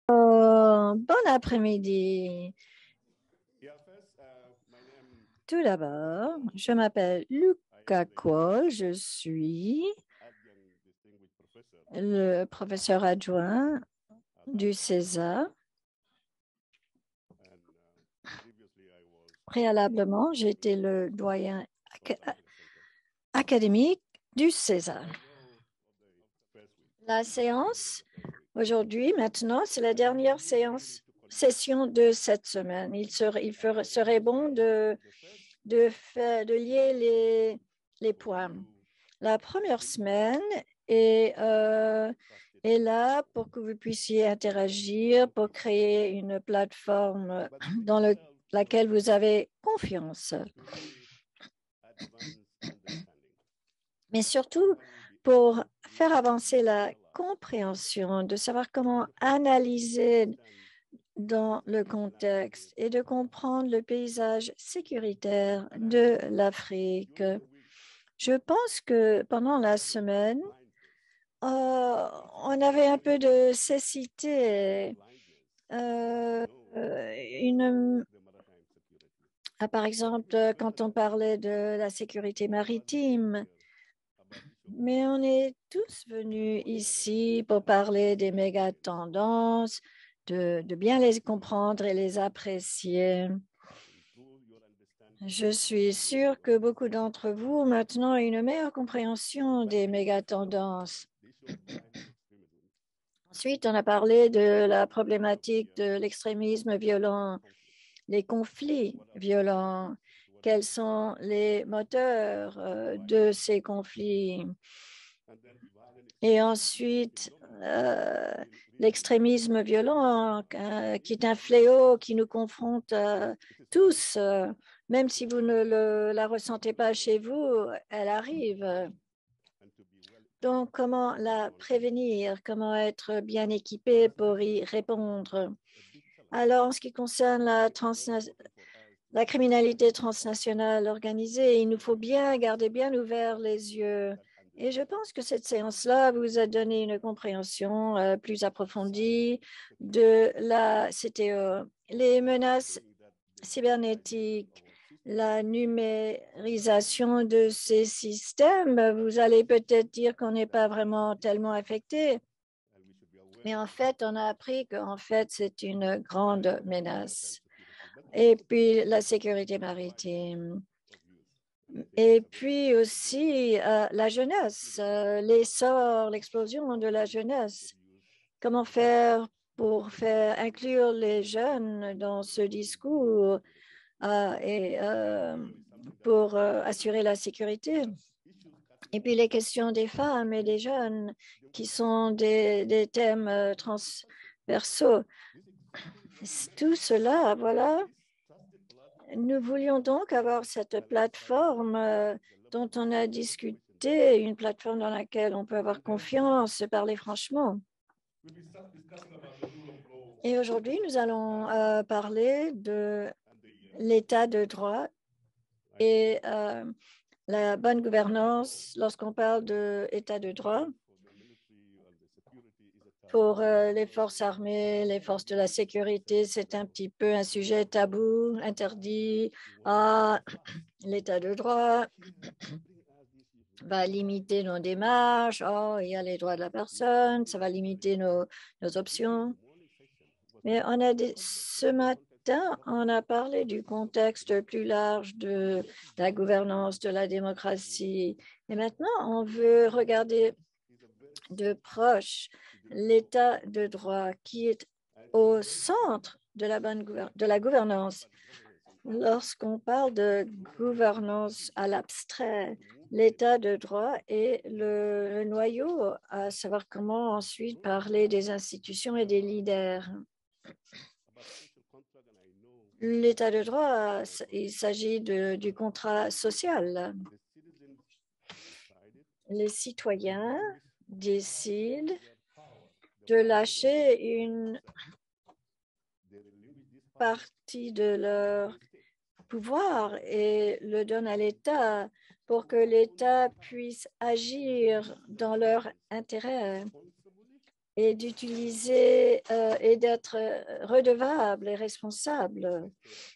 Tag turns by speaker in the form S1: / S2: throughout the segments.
S1: Bon après-midi. Tout d'abord, je m'appelle Luca Cole, je suis le professeur adjoint du CESA. Préalablement, j'étais le doyen académique du CESA. La séance aujourd'hui, maintenant, c'est la dernière session de cette semaine. Il serait bon de lier les points. La première semaine est là pour que vous puissiez interagir, pour créer une plateforme dans laquelle vous avez confiance. Mais surtout pour faire avancer la compréhension, de savoir comment analyser dans le contexte et de comprendre le paysage sécuritaire de l'Afrique. Je pense que pendant la semaine, on avait un peu de cécité. Une, par exemple, quand on parlait de la sécurité maritime, mais on est tous venus ici pour parler des méga tendances, de bien les comprendre et les apprécier. Je suis sûre que beaucoup d'entre vous maintenant ont une meilleure compréhension des méga tendances. Ensuite, on a parlé de la problématique de l'extrémisme violent, les conflits violents, quels sont les moteurs de ces conflits. Et ensuite, l'extrémisme violent, qui est un fléau qui nous confronte tous, même si vous ne la ressentez pas chez vous, elle arrive. Donc, comment la prévenir? Comment être bien équipé pour y répondre? Alors, en ce qui concerne la criminalité transnationale organisée, il nous faut bien garder bien ouverts les yeux. Et je pense que cette séance-là vous a donné une compréhension plus approfondie de la CTE. Les menaces cybernétiques, la numérisation de ces systèmes, vous allez peut-être dire qu'on n'est pas vraiment tellement affecté, mais en fait, on a appris qu'en fait, c'est une grande menace. Et puis, la sécurité maritime. Et puis aussi, la jeunesse, l'essor, l'explosion de la jeunesse. Comment faire pour faire inclure les jeunes dans ce discours et pour assurer la sécurité. Et puis les questions des femmes et des jeunes qui sont des thèmes transversaux. Tout cela, voilà. Nous voulions donc avoir cette plateforme dont on a discuté, une plateforme dans laquelle on peut avoir confiance, parler franchement. Et aujourd'hui, nous allons parler de l'état de droit et la bonne gouvernance lorsqu'on parle d'état de droit pour les forces armées, les forces de la sécurité. C'est un petit peu un sujet tabou, interdit. L'état de droit va limiter nos démarches. Oh, il y a les droits de la personne, ça va limiter nos options. Mais ce matin, on a parlé du contexte plus large de la gouvernance, de la démocratie. Et maintenant, on veut regarder de proche l'état de droit qui est au centre de la gouvernance. Lorsqu'on parle de gouvernance à l'abstrait, l'état de droit est le noyau, à savoir comment ensuite parler des institutions et des leaders. L'état de droit, il s'agit du contrat social. Les citoyens décident de lâcher une partie de leur pouvoir et le donnent à l'État pour que l'État puisse agir dans leur intérêt. et d'utiliser et d'être redevable et responsable.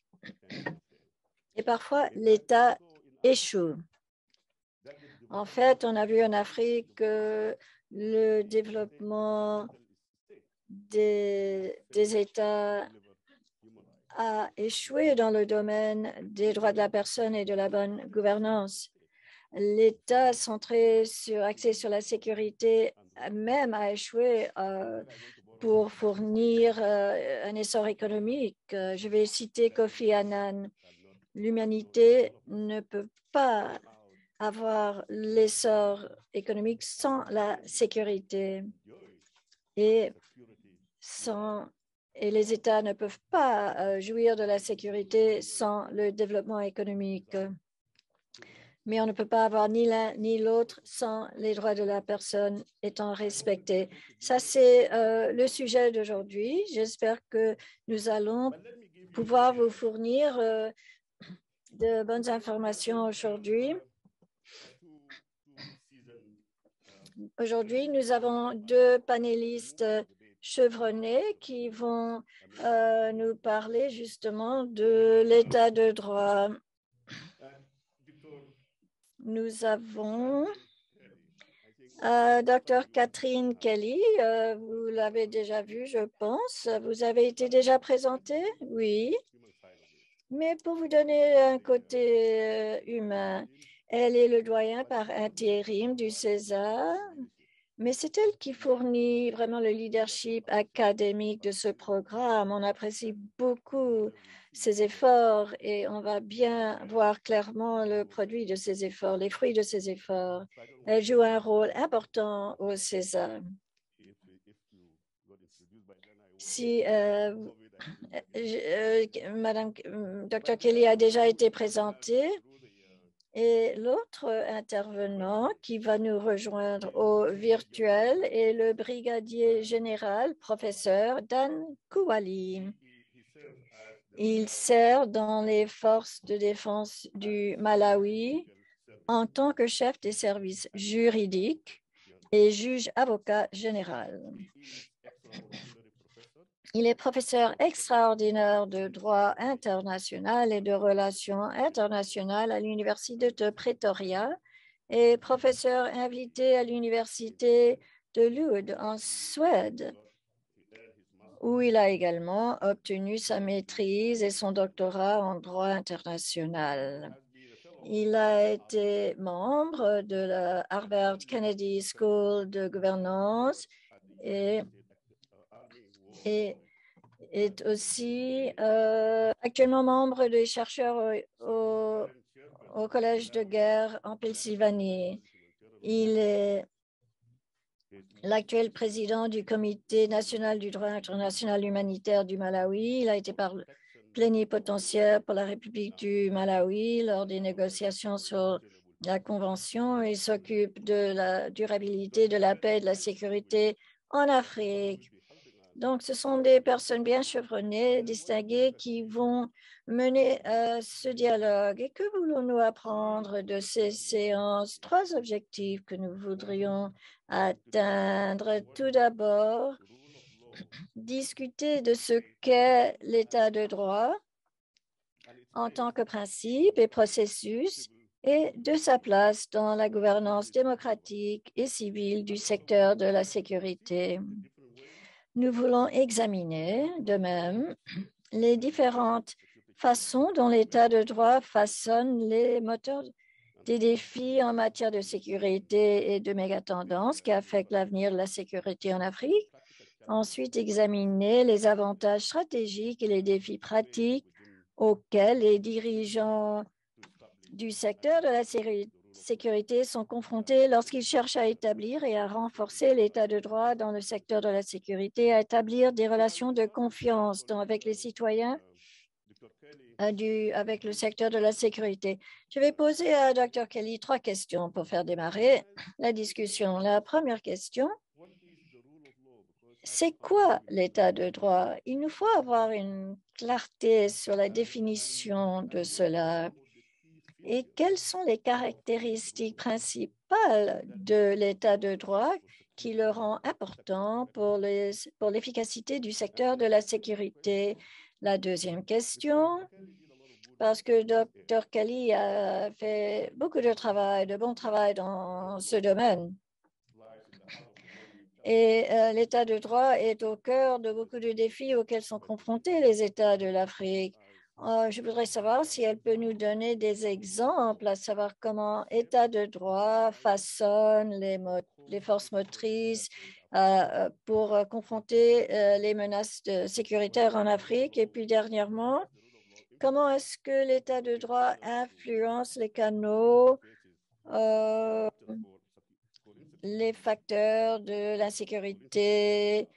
S1: Et parfois, l'État échoue. En fait, on a vu en Afrique que le développement des États a échoué dans le domaine des droits de la personne et de la bonne gouvernance. L'État axé sur la sécurité même a échoué pour fournir un essor économique. Je vais citer Kofi Annan. L'humanité ne peut pas avoir l'essor économique sans la sécurité et les États ne peuvent pas jouir de la sécurité sans le développement économique. Mais on ne peut pas avoir ni l'un ni l'autre sans les droits de la personne étant respectés. Ça, c'est le sujet d'aujourd'hui. J'espère que nous allons pouvoir vous fournir de bonnes informations aujourd'hui. Aujourd'hui, nous avons deux panélistes chevronnés qui vont nous parler justement de l'état de droit. Nous avons Dr. Catherine Kelly. Vous l'avez déjà vu, je pense. Vous avez été déjà présentée? Oui. Mais pour vous donner un côté humain, elle est le doyen par intérim du César. Mais c'est elle qui fournit vraiment le leadership académique de ce programme. On apprécie beaucoup ses efforts et on va bien voir clairement le produit de ses efforts, les fruits de ses efforts. Elle joue un rôle important au César. Si Madame Dr. Kelly a déjà été présentée, et l'autre intervenant qui va nous rejoindre au virtuel est le brigadier général, professeur Dan Kouali. Il sert dans les forces de défense du Malawi en tant que chef des services juridiques et juge avocat général. Il est professeur extraordinaire de droit international et de relations internationales à l'Université de Pretoria et professeur invité à l'Université de Lund en Suède, où il a également obtenu sa maîtrise et son doctorat en droit international. Il a été membre de la Harvard Kennedy School de gouvernance et est aussi actuellement membre des chercheurs au Collège de guerre en Pennsylvanie. Il est l'actuel président du Comité national du droit international humanitaire du Malawi. Il a été plénipotentiaire pour la République du Malawi lors des négociations sur la Convention. Il s'occupe de la durabilité, de la paix et de la sécurité en Afrique. Donc, ce sont des personnes bien chevronnées, distinguées, qui vont mener ce dialogue. Et que voulons-nous apprendre de ces séances? Trois objectifs que nous voudrions atteindre. Tout d'abord, discuter de ce qu'est l'état de droit en tant que principe et processus et de sa place dans la gouvernance démocratique et civile du secteur de la sécurité. Nous voulons examiner de même les différentes façons dont l'état de droit façonne les moteurs des défis en matière de sécurité et de mégatendances qui affectent l'avenir de la sécurité en Afrique. Ensuite, examiner les avantages stratégiques et les défis pratiques auxquels les dirigeants du secteur de la sécurité sont confrontés lorsqu'ils cherchent à établir et à renforcer l'état de droit dans le secteur de la sécurité, à établir des relations de confiance avec les citoyens, avec le secteur de la sécurité. Je vais poser à Dr. Kelly trois questions pour faire démarrer la discussion. La première question, c'est quoi l'état de droit? Il nous faut avoir une clarté sur la définition de cela. Et quelles sont les caractéristiques principales de l'état de droit qui le rend important pour l'efficacité du secteur de la sécurité? La deuxième question, parce que Dr. Kelly a fait beaucoup de bon travail dans ce domaine. Et l'état de droit est au cœur de beaucoup de défis auxquels sont confrontés les États de l'Afrique. Je voudrais savoir si elle peut nous donner des exemples, à savoir comment l'état de droit façonne les forces motrices pour confronter les menaces sécuritaires en Afrique. Et puis dernièrement, comment est-ce que l'état de droit influence les canaux, les facteurs de l'insécurité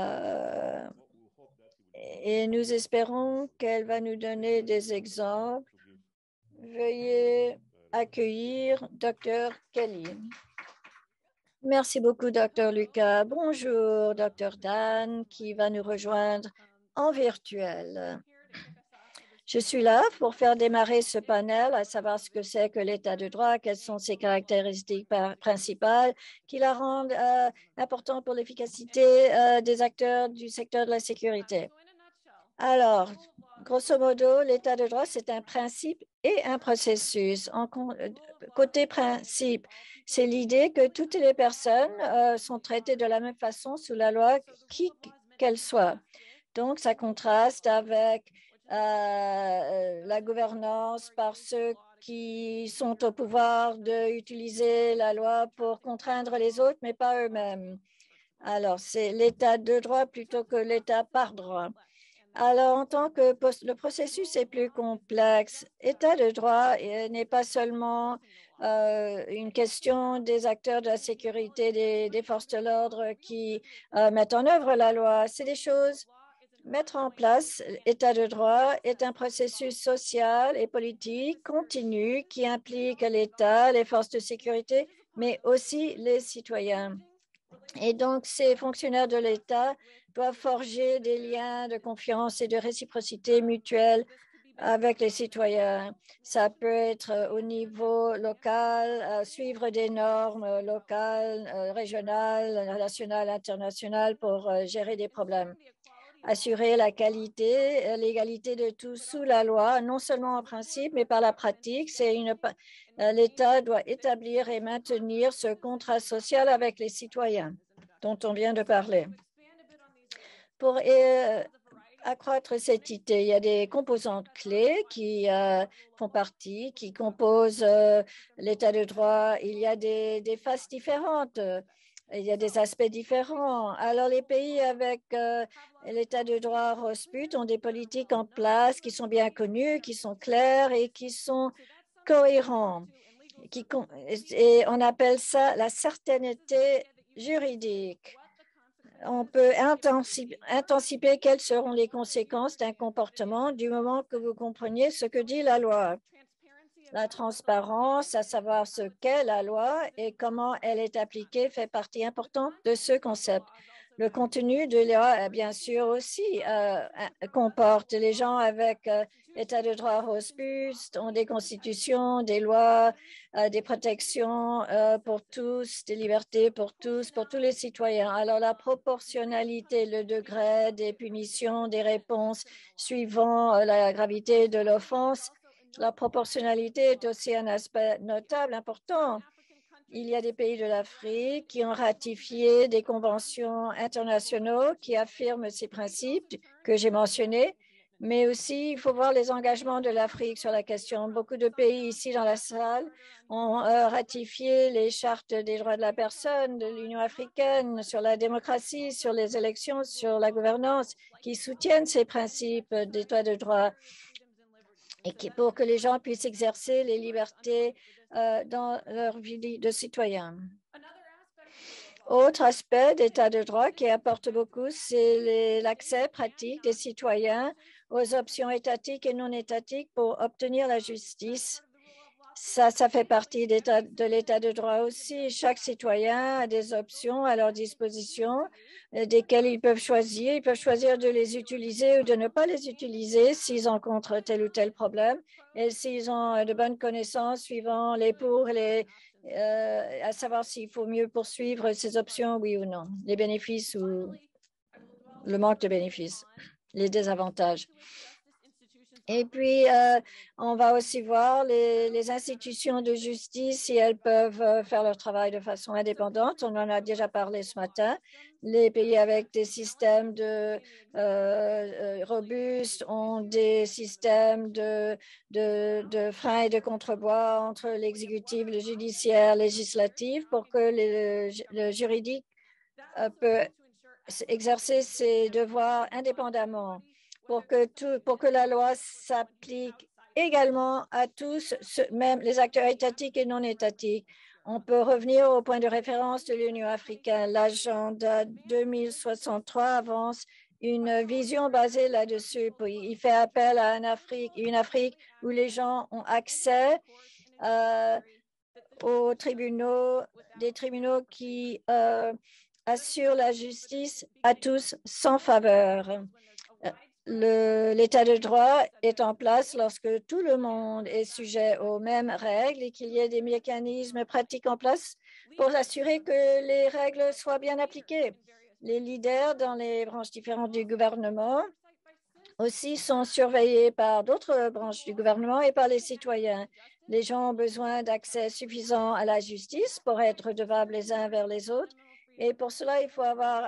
S1: et nous espérons qu'elle va nous donner des exemples. Veuillez accueillir Dr. Kelly. Merci beaucoup, Dr. Lucas. Bonjour, Dr. Dan, qui va nous rejoindre en virtuel. Je suis là pour faire démarrer ce panel, à savoir ce que c'est que l'état de droit, quelles sont ses caractéristiques principales qui la rendent importante pour l'efficacité des acteurs du secteur de la sécurité. Alors, grosso modo, l'état de droit, c'est un principe et un processus. Côté principe, c'est l'idée que toutes les personnes sont traitées de la même façon sous la loi, qui qu'elle soit. Donc, ça contraste avec la gouvernance par ceux qui sont au pouvoir d'utiliser la loi pour contraindre les autres, mais pas eux-mêmes. Alors, c'est l'état de droit plutôt que l'état par droit. Alors, en tant que le processus est plus complexe, l'état de droit n'est pas seulement une question des acteurs de la sécurité, des forces de l'ordre qui mettent en œuvre la loi. C'est des choses. Mettre en place l'état de droit est un processus social et politique continu qui implique l'État, les forces de sécurité, mais aussi les citoyens. Et donc, ces fonctionnaires de l'État doivent forger des liens de confiance et de réciprocité mutuelle avec les citoyens. Ça peut être au niveau local, suivre des normes locales, régionales, nationales, internationales pour gérer des problèmes. Assurer la qualité, l'égalité de tous sous la loi, non seulement en principe, mais par la pratique. L'État doit établir et maintenir ce contrat social avec les citoyens dont on vient de parler. Pour accroître cette idée, il y a des composantes clés qui font partie, qui composent l'état de droit. Il y a des phases différentes. Il y a des aspects différents. Alors, les pays avec l'état de droit ROSPUT ont des politiques en place qui sont bien connues, qui sont claires et qui sont cohérents. Et on appelle ça la certainté juridique. On peut anticiper quelles seront les conséquences d'un comportement du moment que vous compreniez ce que dit la loi. La transparence, à savoir ce qu'est la loi et comment elle est appliquée, fait partie importante de ce concept. Le contenu de la loi, bien sûr, aussi comporte les gens avec l'état de droit robuste, ont des constitutions, des lois, des protections pour tous, des libertés pour tous les citoyens. Alors, la proportionnalité, le degré des punitions, des réponses suivant la gravité de l'offense. La proportionnalité est aussi un aspect notable, important. Il y a des pays de l'Afrique qui ont ratifié des conventions internationales qui affirment ces principes que j'ai mentionnés, mais aussi il faut voir les engagements de l'Afrique sur la question. Beaucoup de pays ici dans la salle ont ratifié les chartes des droits de la personne de l'Union africaine sur la démocratie, sur les élections, sur la gouvernance, qui soutiennent ces principes d'état de droit et pour que les gens puissent exercer les libertés dans leur vie de citoyen. Autre aspect d'état de droit qui apporte beaucoup, c'est l'accès pratique des citoyens aux options étatiques et non étatiques pour obtenir la justice. Ça fait partie de l'état de droit aussi. Chaque citoyen a des options à leur disposition desquelles ils peuvent choisir. Ils peuvent choisir de les utiliser ou de ne pas les utiliser s'ils rencontrent tel ou tel problème et s'ils ont de bonnes connaissances suivant les pour et les à savoir s'il faut mieux poursuivre ces options, oui ou non, les bénéfices ou le manque de bénéfices, les désavantages. Et puis, on va aussi voir les institutions de justice, si elles peuvent faire leur travail de façon indépendante. On en a déjà parlé ce matin. Les pays avec des systèmes robustes ont des systèmes de freins et de contrebas entre l'exécutif, le judiciaire, le législatif, pour que le juridique peut exercer ses devoirs indépendamment pour que la loi s'applique également à tous, même les acteurs étatiques et non étatiques. On peut revenir au point de référence de l'Union africaine. L'agenda 2063 avance une vision basée là-dessus. Il fait appel à une Afrique où les gens ont accès aux tribunaux, des tribunaux qui assure la justice à tous sans faveur. L'état de droit est en place lorsque tout le monde est sujet aux mêmes règles et qu'il y ait des mécanismes pratiques en place pour assurer que les règles soient bien appliquées. Les leaders dans les branches différentes du gouvernement aussi sont surveillés par d'autres branches du gouvernement et par les citoyens. Les gens ont besoin d'accès suffisant à la justice pour être redevables les uns vers les autres. Et pour cela, il faut avoir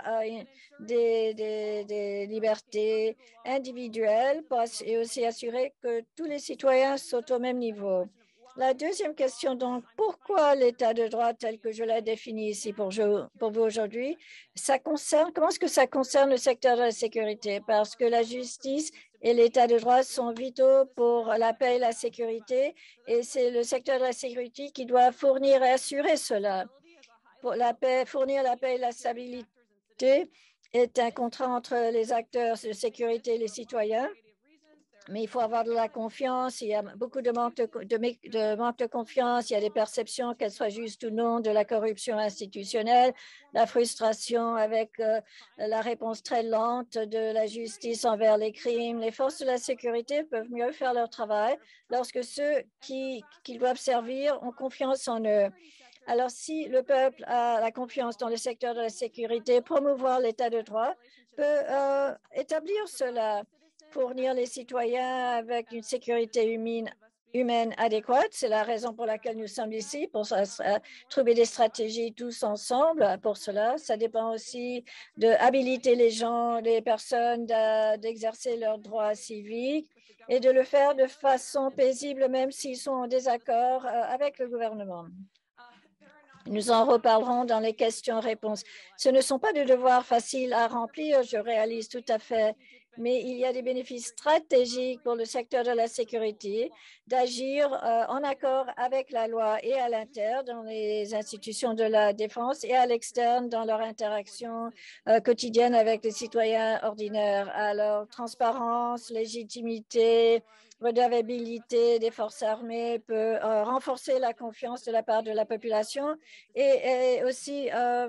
S1: des libertés individuelles et aussi assurer que tous les citoyens sont au même niveau. La deuxième question, donc, pourquoi l'état de droit tel que je l'ai défini ici pour vous aujourd'hui, comment est-ce que ça concerne le secteur de la sécurité? Parce que la justice et l'état de droit sont vitaux pour la paix et la sécurité, et c'est le secteur de la sécurité qui doit fournir et assurer cela. Pour la paix, fournir la paix et la stabilité est un contrat entre les acteurs de sécurité et les citoyens. Mais il faut avoir de la confiance. Il y a beaucoup de manque de confiance. Il y a des perceptions, qu'elles soient justes ou non, de la corruption institutionnelle, la frustration avec la réponse très lente de la justice envers les crimes. Les forces de la sécurité peuvent mieux faire leur travail lorsque ceux qui doivent servir ont confiance en eux. Alors, si le peuple a la confiance dans le secteur de la sécurité, promouvoir l'état de droit peut établir cela, fournir les citoyens avec une sécurité humaine adéquate. C'est la raison pour laquelle nous sommes ici, pour trouver des stratégies tous ensemble pour cela. Ça dépend aussi d'habiliter les gens, les personnes d'exercer leurs droits civiques et de le faire de façon paisible, même s'ils sont en désaccord avec le gouvernement. Nous en reparlerons dans les questions-réponses. Ce ne sont pas des devoirs faciles à remplir, je réalise tout à fait, mais il y a des bénéfices stratégiques pour le secteur de la sécurité d'agir en accord avec la loi et à l'interne dans les institutions de la défense et à l'externe dans leur interaction quotidienne avec les citoyens ordinaires. Alors, transparence, légitimité, redevabilité des forces armées peut renforcer la confiance de la part de la population et aussi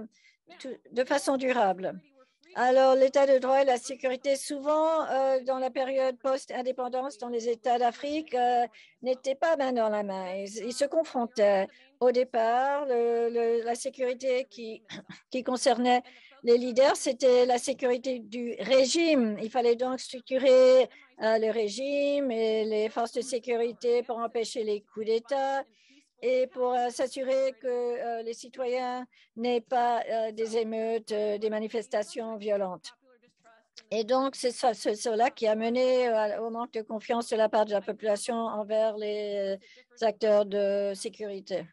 S1: de façon durable. Alors, l'état de droit et la sécurité, souvent dans la période post-indépendance dans les États d'Afrique, n'étaient pas main dans la main. Ils se confrontaient. Au départ, la sécurité qui concernait les leaders, c'était la sécurité du régime. Il fallait donc structurer le régime et les forces de sécurité pour empêcher les coups d'État et pour s'assurer que les citoyens n'aient pas des émeutes, des manifestations violentes. Et donc, c'est cela qui a mené au manque de confiance de la part de la population envers les acteurs de sécurité.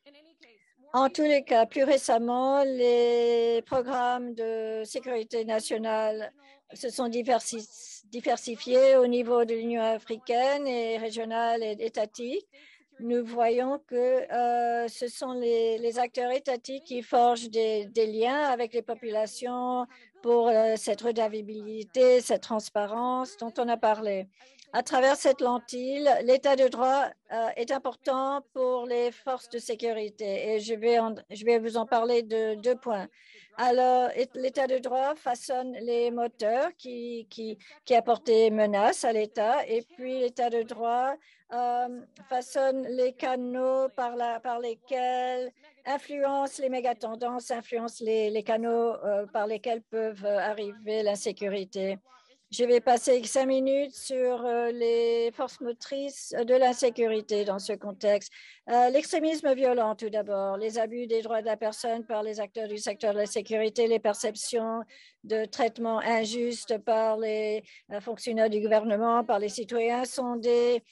S1: En tous les cas, plus récemment, les programmes de sécurité nationale se sont diversifiés au niveau de l'Union africaine et régionale et étatique. Nous voyons que ce sont les acteurs étatiques qui forgent des liens avec les populations pour cette redevabilité, cette transparence dont on a parlé. À travers cette lentille, l'état de droit est important pour les forces de sécurité et je vais vous en parler de 2 points. Alors, l'État de droit façonne les moteurs qui apportent des menaces à l'État, et puis l'État de droit façonne les canaux par lesquels influence les mégatendances, influence les canaux par lesquels peuvent arriver l'insécurité. Je vais passer 5 minutes sur les forces motrices de l'insécurité dans ce contexte. L'extrémisme violent, tout d'abord, les abus des droits de la personne par les acteurs du secteur de la sécurité, les perceptions de traitement injuste par les fonctionnaires du gouvernement, par les citoyens sont des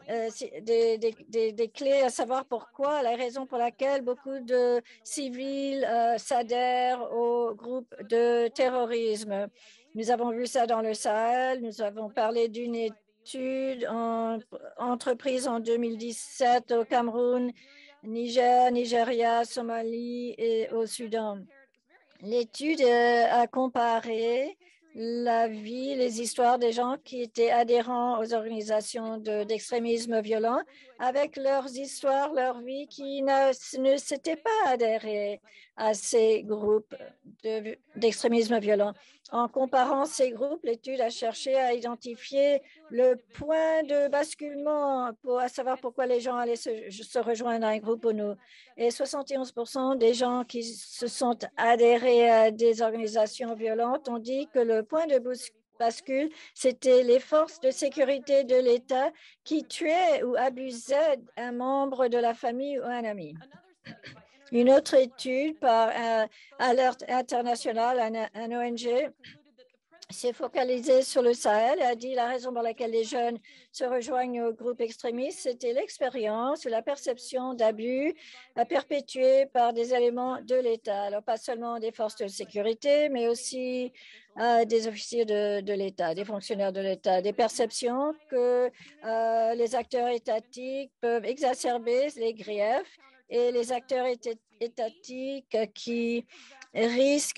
S1: clés à savoir pourquoi, la raison pour laquelle beaucoup de civils s'adhèrent au groupe de terrorisme. Nous avons vu ça dans le Sahel. Nous avons parlé d'une étude entreprise en 2017 au Cameroun, Niger, Nigeria, Somalie et au Soudan. L'étude a comparé la vie, les histoires des gens qui étaient adhérents aux organisations d'extrémisme violent avec leurs histoires, leur vie qui ne s'étaient pas adhérés à ces groupes d'extrémisme violent. En comparant ces groupes, l'étude a cherché à identifier le point de basculement à savoir pourquoi les gens allaient se rejoindre à un groupe ou non. Et 71% des gens qui se sont adhérés à des organisations violentes ont dit que le point de bascule, c'était les forces de sécurité de l'État qui tuaient ou abusaient un membre de la famille ou un ami. Une autre étude par Alert International, un ONG, s'est focalisée sur le Sahel et a dit la raison pour laquelle les jeunes se rejoignent au groupe extrémiste, c'était l'expérience ou la perception d'abus perpétués par des éléments de l'État. Alors, pas seulement des forces de sécurité, mais aussi des officiers de l'État, des fonctionnaires de l'État, des perceptions que les acteurs étatiques peuvent exacerber les griefs et les acteurs étatiques qui risquent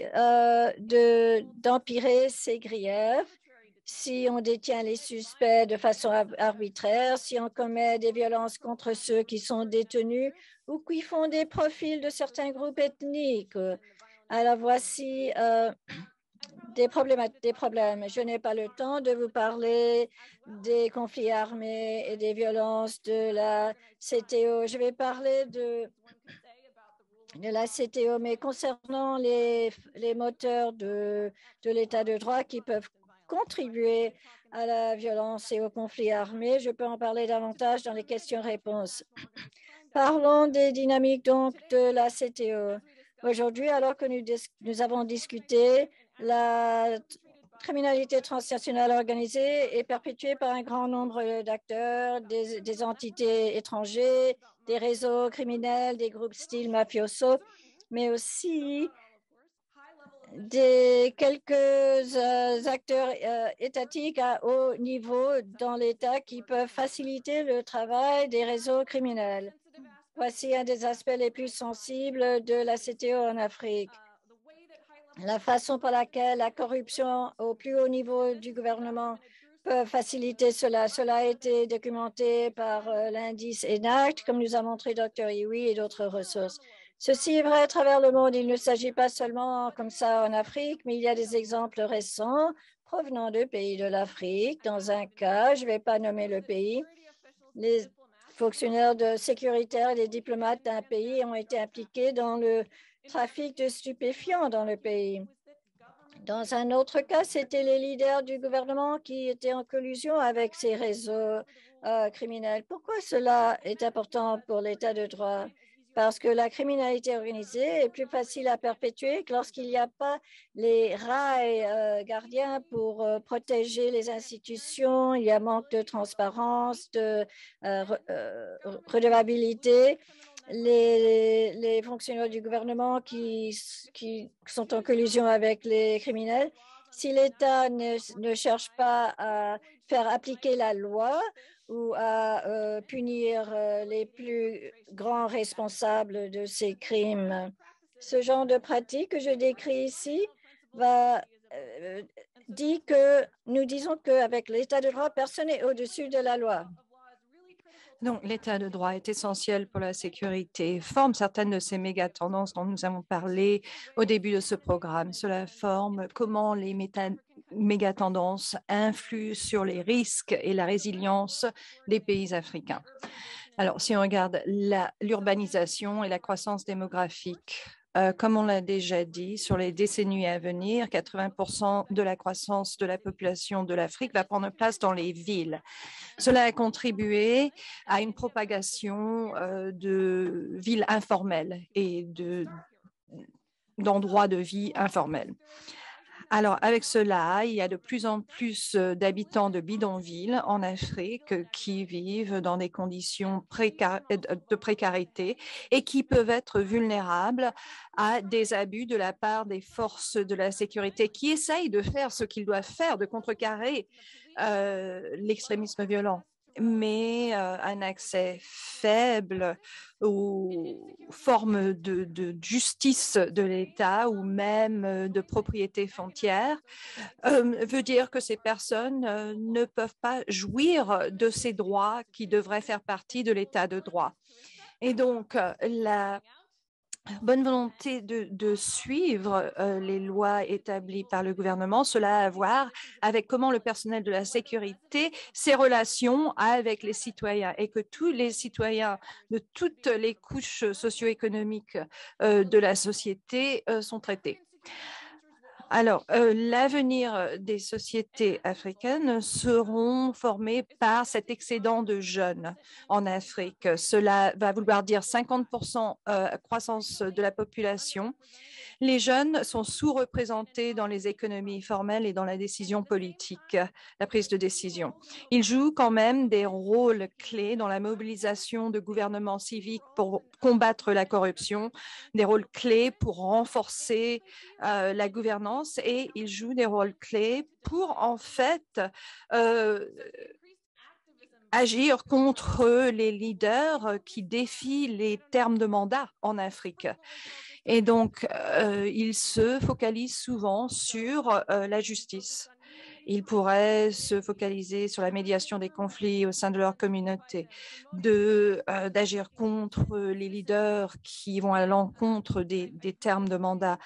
S1: d'empirer ces griefs si on détient les suspects de façon arbitraire, si on commet des violences contre ceux qui sont détenus ou qui font des profils de certains groupes ethniques. Alors voici des problèmes. Je n'ai pas le temps de vous parler des conflits armés et des violences de la CTO. Je vais parler de la CTO, mais concernant les moteurs de l'État de droit qui peuvent contribuer à la violence et au conflit armé, je peux en parler davantage dans les questions-réponses. Parlons des dynamiques donc de la CTO. Aujourd'hui, alors que nous avons discuté, la criminalité transnationale organisée est perpétuée par un grand nombre d'acteurs, des entités étrangères, des réseaux criminels, des groupes style mafioso, mais aussi quelques acteurs étatiques à haut niveau dans l'État qui peuvent faciliter le travail des réseaux criminels. Voici un des aspects les plus sensibles de la CTO en Afrique. La façon par laquelle la corruption au plus haut niveau du gouvernement peut faciliter cela. Cela a été documenté par l'indice ENACT, comme nous a montré Dr. Iwi et d'autres ressources. Ceci est vrai à travers le monde. Il ne s'agit pas seulement comme ça en Afrique, mais il y a des exemples récents provenant de pays de l'Afrique. Dans un cas, je ne vais pas nommer le pays, les fonctionnaires de sécuritaires et les diplomates d'un pays ont été impliqués dans le trafic de stupéfiants dans le pays. Dans un autre cas, c'était les leaders du gouvernement qui étaient en collusion avec ces réseaux criminels. Pourquoi cela est important pour l'État de droit? Parce que la criminalité organisée est plus facile à perpétuer que lorsqu'il n'y a pas les rails gardiens pour protéger les institutions, il y a manque de transparence, de redevabilité. Les fonctionnaires du gouvernement qui sont en collusion avec les criminels, si l'État ne cherche pas à faire appliquer la loi ou à punir les plus grands responsables de ces crimes, ce genre de pratique que je décris ici dit que nous disons qu'avec l'État de droit, personne n'est au-dessus de la loi.
S2: Donc, l'état de droit est essentiel pour la sécurité, forme certaines de ces méga-tendances dont nous avons parlé au début de ce programme. Cela forme comment les méga-tendances influent sur les risques et la résilience des pays africains. Alors, si on regarde l'urbanisation et la croissance démographique, comme on l'a déjà dit, sur les décennies à venir, 80% de la croissance de la population de l'Afrique va prendre place dans les villes. Cela a contribué à une propagation de villes informelles et d'endroits de vie informels. Alors, avec cela, il y a de plus en plus d'habitants de bidonvilles en Afrique qui vivent dans des conditions de précarité et qui peuvent être vulnérables à des abus de la part des forces de la sécurité qui essayent de faire ce qu'ils doivent faire, de contrecarrer l'extrémisme violent. Mais un accès faible aux formes de justice de l'État ou même de propriété foncière veut dire que ces personnes ne peuvent pas jouir de ces droits qui devraient faire partie de l'État de droit. Et donc, la bonne volonté de suivre les lois établies par le gouvernement, cela a à voir avec comment le personnel de la sécurité, ses relations avec les citoyens et que tous les citoyens de toutes les couches socio-économiques de la société sont traités. Alors, l'avenir des sociétés africaines seront formés par cet excédent de jeunes en Afrique. Cela va vouloir dire 50% croissance de la population. Les jeunes sont sous-représentés dans les économies formelles et dans la décision politique, la prise de décision. Ils jouent quand même des rôles clés dans la mobilisation de gouvernements civiques pour combattre la corruption, des rôles clés pour renforcer la gouvernance et ils jouent des rôles clés pour en fait agir contre les leaders qui défient les termes de mandat en Afrique. Et donc, ils se focalisent souvent sur la justice. Ils pourraient se focaliser sur la médiation des conflits au sein de leur communauté, d'agir contre les leaders qui vont à l'encontre des termes de mandat.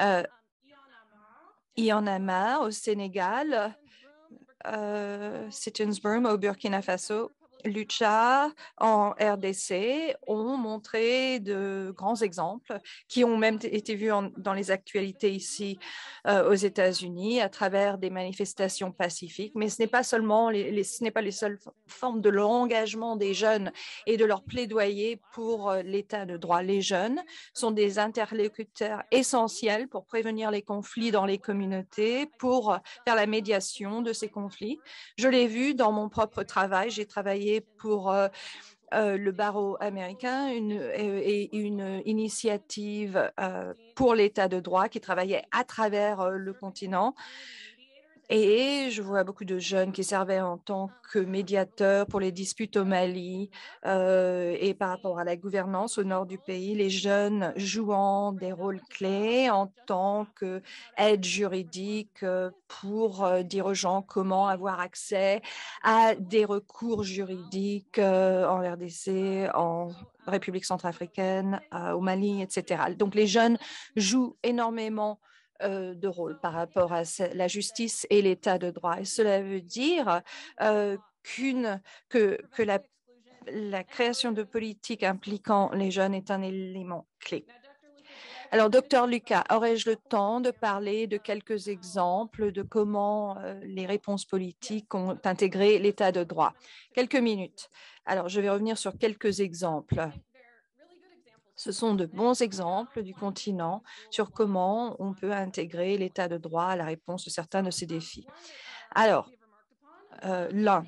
S2: Il y en a marre au Sénégal, Citizens Boom au Burkina Faso, Lucha en RDC ont montré de grands exemples qui ont même été vus dans les actualités ici aux États-Unis à travers des manifestations pacifiques. Mais ce n'est pas seulement ce n'est pas les seules formes de l'engagement des jeunes et de leur plaidoyer pour l'état de droit. Les jeunes sont des interlocuteurs essentiels pour prévenir les conflits dans les communautés, pour faire la médiation de ces conflits. Je l'ai vu dans mon propre travail. J'ai travaillé pour le barreau américain et une initiative pour l'état de droit qui travaillait à travers le continent. Et je vois beaucoup de jeunes qui servaient en tant que médiateurs pour les disputes au Mali et par rapport à la gouvernance au nord du pays, les jeunes jouant des rôles clés en tant qu'aide juridique pour dire aux gens comment avoir accès à des recours juridiques en RDC, en République centrafricaine, au Mali, etc. Donc les jeunes jouent énormément de rôle par rapport à la justice et l'état de droit. Et cela veut dire que la création de politiques impliquant les jeunes est un élément clé. Alors, Dr Lucas, aurais-je le temps de parler de quelques exemples de comment les réponses politiques ont intégré l'état de droit? Quelques minutes. Alors, je vais revenir sur quelques exemples. Ce sont de bons exemples du continent sur comment on peut intégrer l'état de droit à la réponse de certains de ces défis. Alors, l'un,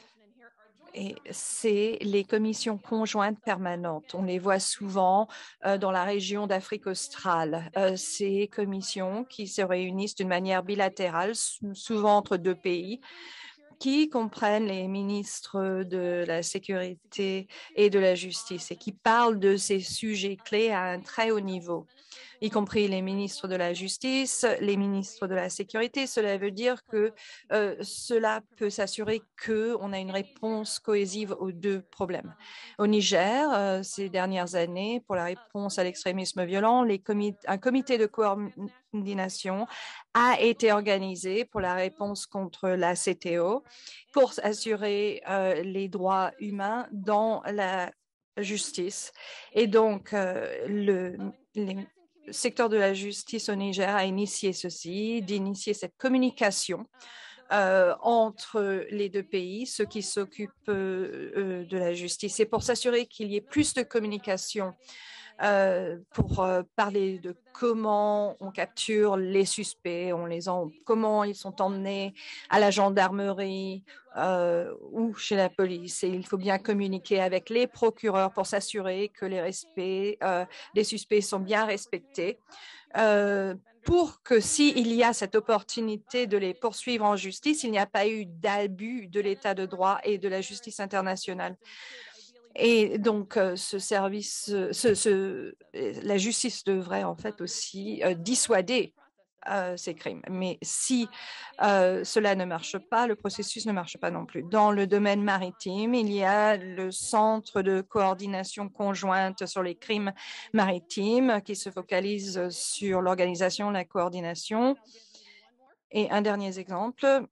S2: c'est les commissions conjointes permanentes. On les voit souvent dans la région d'Afrique australe. Ces commissions qui se réunissent d'une manière bilatérale, souvent entre deux pays, qui comprennent les ministres de la sécurité et de la justice et qui parlent de ces sujets clés à un très haut niveau. y compris les ministres de la Justice, les ministres de la Sécurité. Cela veut dire que cela peut s'assurer qu'on a une réponse cohésive aux deux problèmes. Au Niger, ces dernières années, pour la réponse à l'extrémisme violent, un comité de coordination a été organisé pour la réponse contre la CTO pour assurer les droits humains dans la justice. Et donc, le secteur de la justice au Niger a initié ceci, d'initier cette communication entre les deux pays, ceux qui s'occupent de la justice. Et pour s'assurer qu'il y ait plus de communication pour parler de comment on capture les suspects, comment ils sont emmenés à la gendarmerie ou chez la police. Et il faut bien communiquer avec les procureurs pour s'assurer que les respects des suspects sont bien respectés. Pour que s'il y a cette opportunité de les poursuivre en justice, il n'y a pas eu d'abus de l'état de droit et de la justice internationale. Et donc, ce service, la justice devrait en fait aussi dissuader ces crimes. Mais si cela ne marche pas, le processus ne marche pas non plus. Dans le domaine maritime, il y a le Centre de coordination conjointe sur les crimes maritimes qui se focalise sur l'organisation, la coordination. Et un dernier exemple.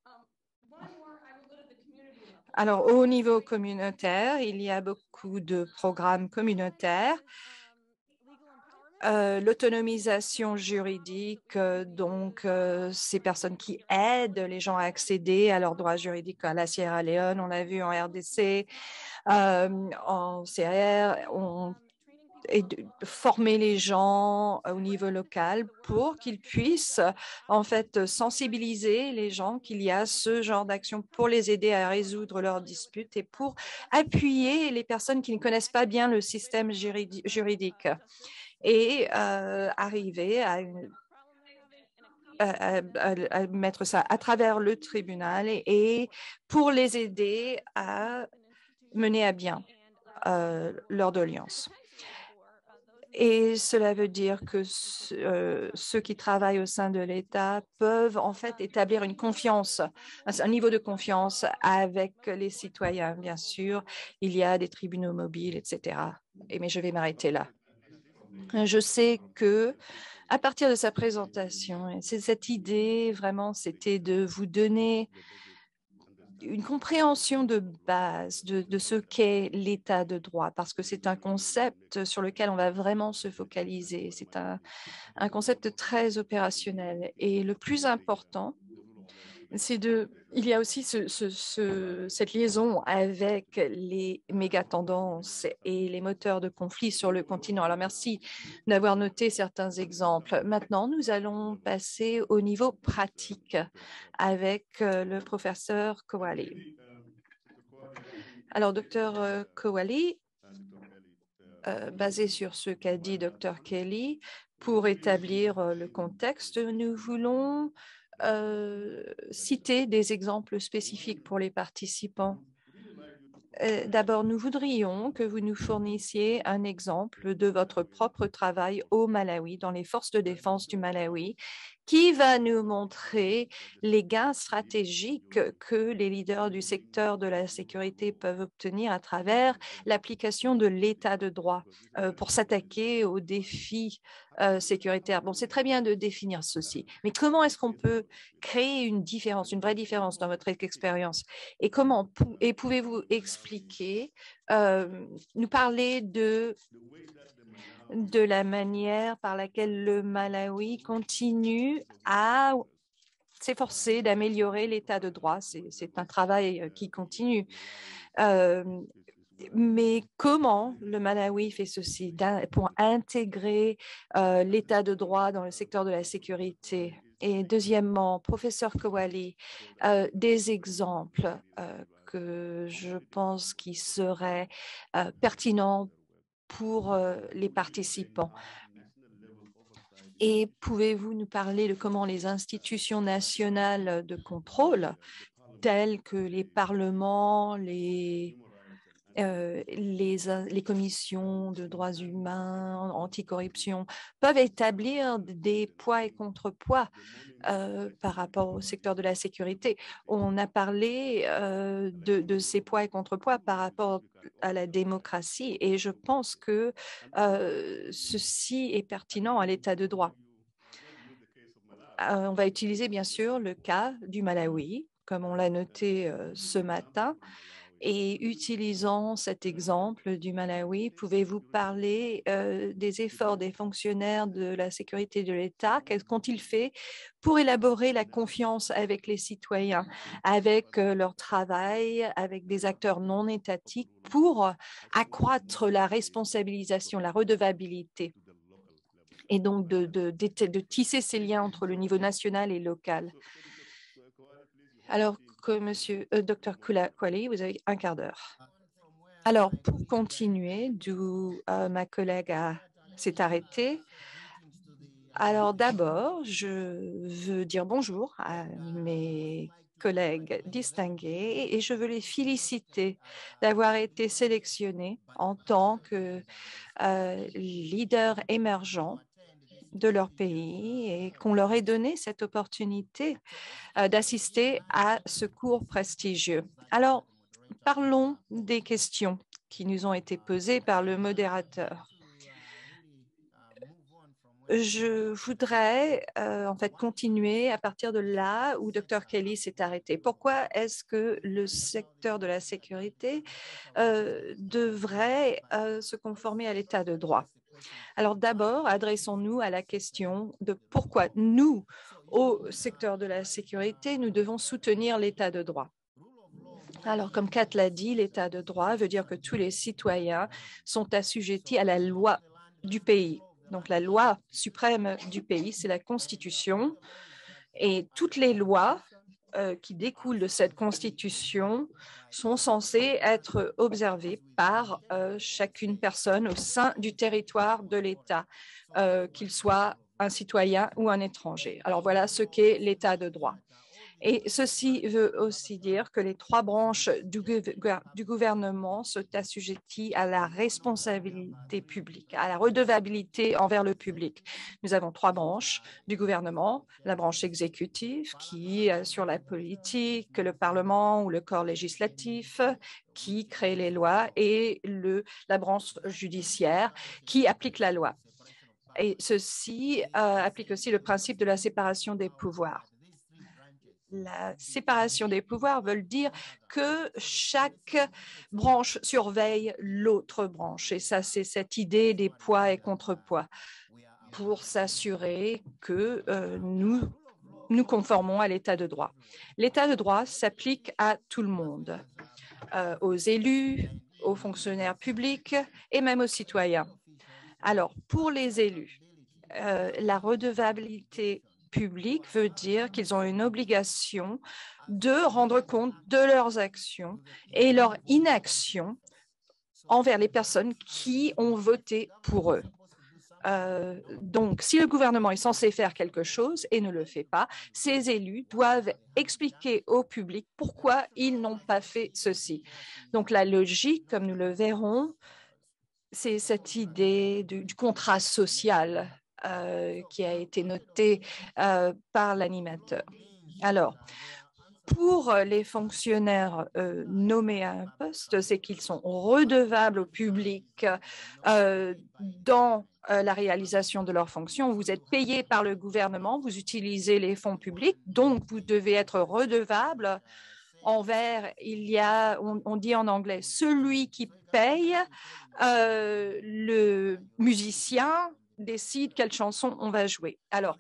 S2: Alors, au niveau communautaire, il y a beaucoup de programmes communautaires. L'autonomisation juridique, donc ces personnes qui aident les gens à accéder à leurs droits juridiques à la Sierra Leone, on l'a vu en RDC, en CR, et de former les gens au niveau local pour qu'ils puissent en fait sensibiliser les gens qu'il y a ce genre d'action pour les aider à résoudre leurs disputes et pour appuyer les personnes qui ne connaissent pas bien le système juridique et arriver à mettre ça à travers le tribunal et pour les aider à mener à bien leur doléance. Et cela veut dire que ceux qui travaillent au sein de l'État peuvent en fait établir une confiance, un niveau de confiance avec les citoyens. Bien sûr, il y a des tribunaux mobiles, etc. Mais je vais m'arrêter là. Je sais que à partir de sa présentation, cette idée vraiment, c'était de vous donner une compréhension de base de ce qu'est l'état de droit, parce que c'est un concept sur lequel on va vraiment se focaliser. C'est un concept très opérationnel. Et le plus important, il y a aussi cette liaison avec les méga-tendances et les moteurs de conflit sur le continent. Alors, merci d'avoir noté certains exemples. Maintenant, nous allons passer au niveau pratique avec le professeur Kowali. Alors, docteur Kowali, basé sur ce qu'a dit docteur Kelly, pour établir le contexte, nous voulons citer des exemples spécifiques pour les participants. D'abord, nous voudrions que vous nous fournissiez un exemple de votre propre travail au Malawi, dans les forces de défense du Malawi, qui va nous montrer les gains stratégiques que les leaders du secteur de la sécurité peuvent obtenir à travers l'application de l'état de droit pour s'attaquer aux défis sécuritaires. Bon, c'est très bien de définir ceci, mais comment est-ce qu'on peut créer une différence, une vraie différence dans votre expérience? Et pouvez-vous expliquer, nous parler de la manière par laquelle le Malawi continue à s'efforcer d'améliorer l'état de droit. C'est un travail qui continue. Mais comment le Malawi fait ceci pour intégrer l'état de droit dans le secteur de la sécurité? Et deuxièmement, professeur Kowali, des exemples que je pense qui seraient pertinents pour les participants. Et pouvez-vous nous parler de comment les institutions nationales de contrôle, telles que les parlements, les les commissions de droits humains, anticorruption, peuvent établir des poids et contrepoids par rapport au secteur de la sécurité. On a parlé de ces poids et contrepoids par rapport à la démocratie et je pense que ceci est pertinent à l'état de droit. On va utiliser bien sûr le cas du Malawi, comme on l'a noté ce matin. Et utilisant cet exemple du Malawi, pouvez-vous parler des efforts des fonctionnaires de la sécurité de l'État? Qu'ont-ils fait pour élaborer la confiance avec les citoyens, avec leur travail, avec des acteurs non étatiques pour accroître la responsabilisation, la redevabilité et donc de tisser ces liens entre le niveau national et local? Alors que Monsieur Dr Kwali, vous avez un quart d'heure. Alors, pour continuer, d'où ma collègue s'est arrêtée, alors d'abord, je veux dire bonjour à mes collègues distingués et je veux les féliciter d'avoir été sélectionnés en tant que leaders émergents de leur pays et qu'on leur ait donné cette opportunité d'assister à ce cours prestigieux. Alors, parlons des questions qui nous ont été posées par le modérateur. Je voudrais en fait continuer à partir de là où Dr Kelly s'est arrêté. Pourquoi est-ce que le secteur de la sécurité devrait se conformer à l'état de droit? Alors d'abord, adressons-nous à la question de pourquoi nous, au secteur de la sécurité, nous devons soutenir l'état de droit. Alors, comme Kat l'a dit, l'état de droit veut dire que tous les citoyens sont assujettis à la loi du pays. Donc, la loi suprême du pays, c'est la Constitution. Et toutes les lois qui découlent de cette Constitution sont censées être observées par chacune personne au sein du territoire de l'État, qu'il soit un citoyen ou un étranger. Alors, voilà ce qu'est l'état de droit. Et ceci veut aussi dire que les trois branches du gouvernement sont assujetties à la responsabilité publique, à la redevabilité envers le public. Nous avons trois branches du gouvernement, la branche exécutive qui assure la politique, le Parlement ou le corps législatif qui crée les lois et la branche judiciaire qui applique la loi. Et ceci applique aussi le principe de la séparation des pouvoirs. La séparation des pouvoirs veut dire que chaque branche surveille l'autre branche. Et ça, c'est cette idée des poids et contrepoids pour s'assurer que nous nous conformons à l'état de droit. L'état de droit s'applique à tout le monde, aux élus, aux fonctionnaires publics et même aux citoyens. Alors, pour les élus, la redevabilité public veut dire qu'ils ont une obligation de rendre compte de leurs actions et leur inaction envers les personnes qui ont voté pour eux. Donc, si le gouvernement est censé faire quelque chose et ne le fait pas, ces élus doivent expliquer au public pourquoi ils n'ont pas fait ceci. Donc, la logique, comme nous le verrons, c'est cette idée du contrat social qui a été noté par l'animateur. Alors, pour les fonctionnaires nommés à un poste, c'est qu'ils sont redevables au public dans la réalisation de leurs fonctions. Vous êtes payé par le gouvernement, vous utilisez les fonds publics, donc vous devez être redevable envers, on dit en anglais, celui qui paye, le musicien décide quelle chanson on va jouer. Alors,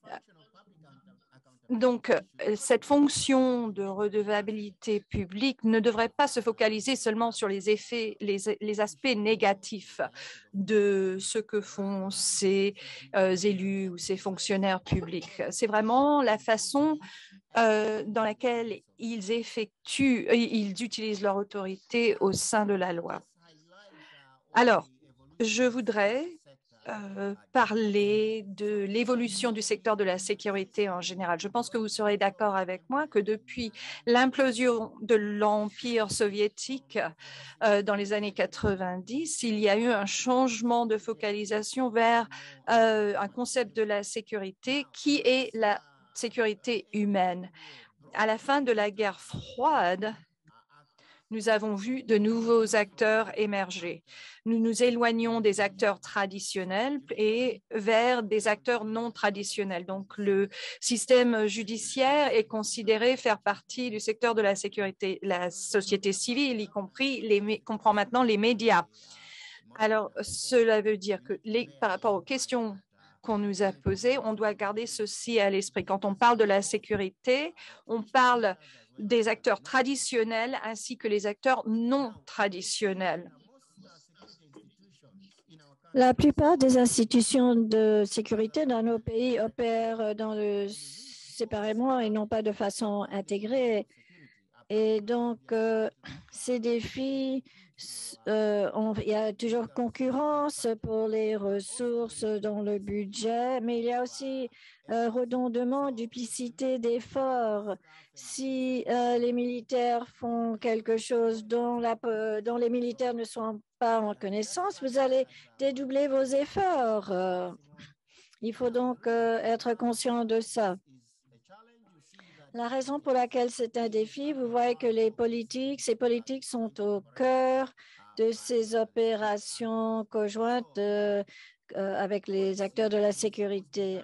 S2: donc, cette fonction de redevabilité publique ne devrait pas se focaliser seulement sur les effets, les aspects négatifs de ce que font ces élus ou ces fonctionnaires publics. C'est vraiment la façon dans laquelle ils utilisent leur autorité au sein de la loi. Alors, je voudrais parler de l'évolution du secteur de la sécurité en général. Je pense que vous serez d'accord avec moi que depuis l'implosion de l'Empire soviétique dans les années 90, il y a eu un changement de focalisation vers un concept de la sécurité qui est la sécurité humaine. À la fin de la guerre froide, nous avons vu de nouveaux acteurs émerger. Nous nous éloignons des acteurs traditionnels et vers des acteurs non traditionnels. Donc, le système judiciaire est considéré faire partie du secteur de la sécurité. La société civile, y compris, comprend maintenant les médias. Alors, cela veut dire que par rapport aux questions qu'on nous a posées, on doit garder ceci à l'esprit. Quand on parle de la sécurité, on parle des acteurs traditionnels ainsi que les acteurs non traditionnels.
S1: La plupart des institutions de sécurité dans nos pays opèrent séparément et non pas de façon intégrée. Et donc, ces défis, il y a toujours concurrence pour les ressources dans le budget, mais il y a aussi redondement, duplicité d'efforts. Si les militaires font quelque chose dont les militaires ne sont pas en connaissance, vous allez dédoubler vos efforts. Il faut donc être conscient de ça. La raison pour laquelle c'est un défi, vous voyez que ces politiques sont au cœur de ces opérations conjointes avec les acteurs de la sécurité.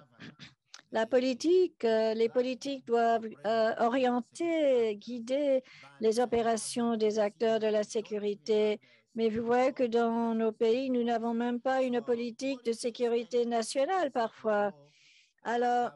S1: Les politiques doivent orienter, guider les opérations des acteurs de la sécurité. Mais vous voyez que dans nos pays, nous n'avons même pas une politique de sécurité nationale parfois. Alors,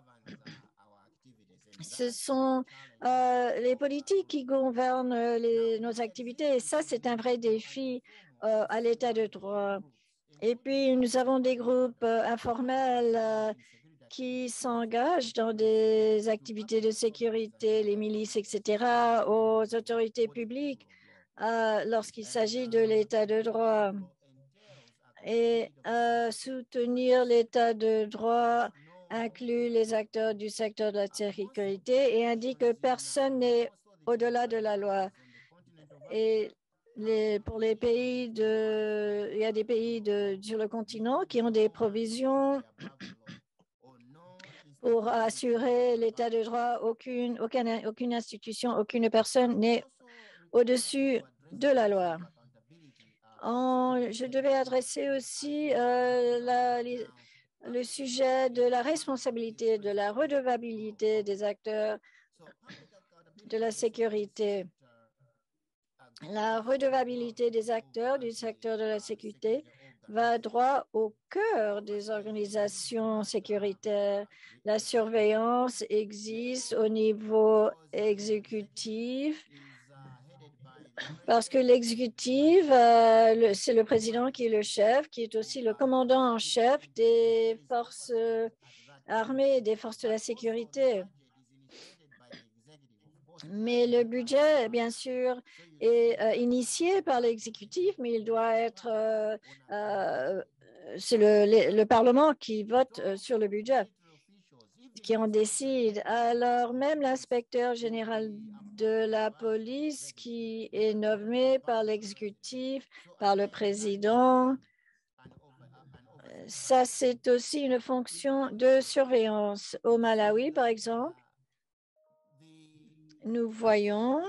S1: ce sont les politiques qui gouvernent nos activités. Et ça, c'est un vrai défi à l'état de droit. Et puis, nous avons des groupes informels qui s'engagent dans des activités de sécurité, les milices, etc., aux autorités publiques lorsqu'il s'agit de l'état de droit. Et soutenir l'état de droit inclut les acteurs du secteur de la sécurité et indique que personne n'est au-delà de la loi. Et pour les pays il y a des pays sur le continent qui ont des provisions pour assurer l'état de droit. Aucune institution, aucune personne n'est au-dessus de la loi. Je devais adresser aussi le sujet de la responsabilité, de la redevabilité des acteurs de la sécurité. La redevabilité des acteurs du secteur de la sécurité va droit au cœur des organisations sécuritaires. La surveillance existe au niveau exécutif parce que l'exécutif, c'est le président qui est le chef, qui est aussi le commandant en chef des forces armées et des forces de la sécurité. Mais le budget, bien sûr, est initié par l'exécutif, mais il doit être... c'est le Parlement qui vote sur le budget, qui en décide. Alors, même l'inspecteur général de la police qui est nommé par l'exécutif, par le président, ça, c'est aussi une fonction de surveillance. Au Malawi, par exemple, nous voyons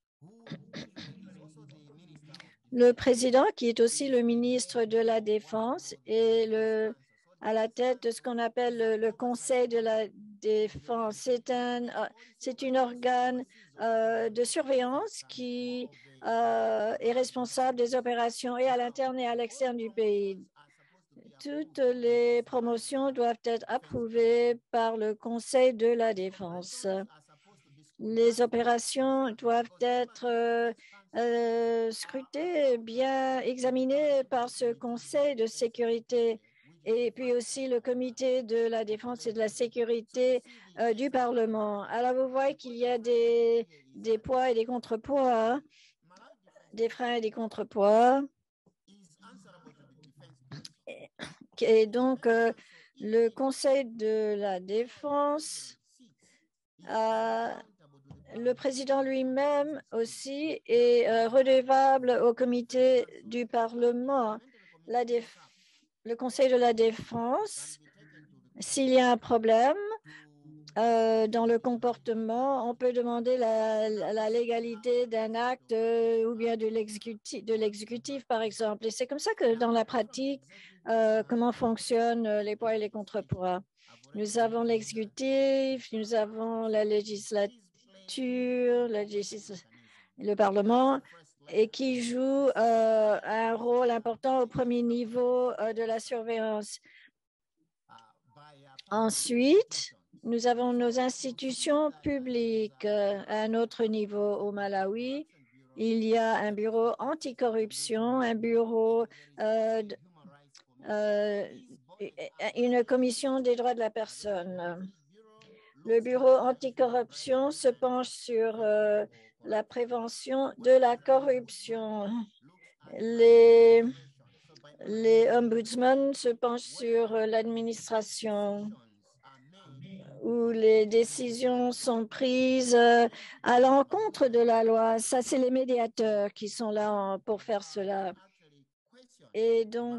S1: le président, qui est aussi le ministre de la Défense, et à la tête de ce qu'on appelle le Conseil de la Défense. C'est un organe de surveillance qui est responsable des opérations et à l'interne et à l'externe du pays. Toutes les promotions doivent être approuvées par le Conseil de la Défense. Les opérations doivent être scrutées, bien examinées par ce Conseil de sécurité et puis aussi le Comité de la défense et de la sécurité du Parlement. Alors, vous voyez qu'il y a des poids et des contrepoids, hein, des freins et des contrepoids. Et donc, le Conseil de la défense, le président lui-même aussi est redevable au comité du Parlement. Le Conseil de la défense, s'il y a un problème dans le comportement, on peut demander la légalité d'un acte ou bien de l'exécutif, par exemple. Et c'est comme ça que dans la pratique, comment fonctionnent les poids et les contrepoids. Nous avons l'exécutif, nous avons la législature, le Parlement, et qui joue un rôle important au premier niveau de la surveillance. Ensuite, nous avons nos institutions publiques à un autre niveau au Malawi. Il y a un bureau anticorruption, un bureau, une commission des droits de la personne. Le bureau anticorruption se penche sur la prévention de la corruption. Les ombudsmen se penchent sur l'administration où les décisions sont prises à l'encontre de la loi. Ça, c'est les médiateurs qui sont là pour faire cela. Et donc,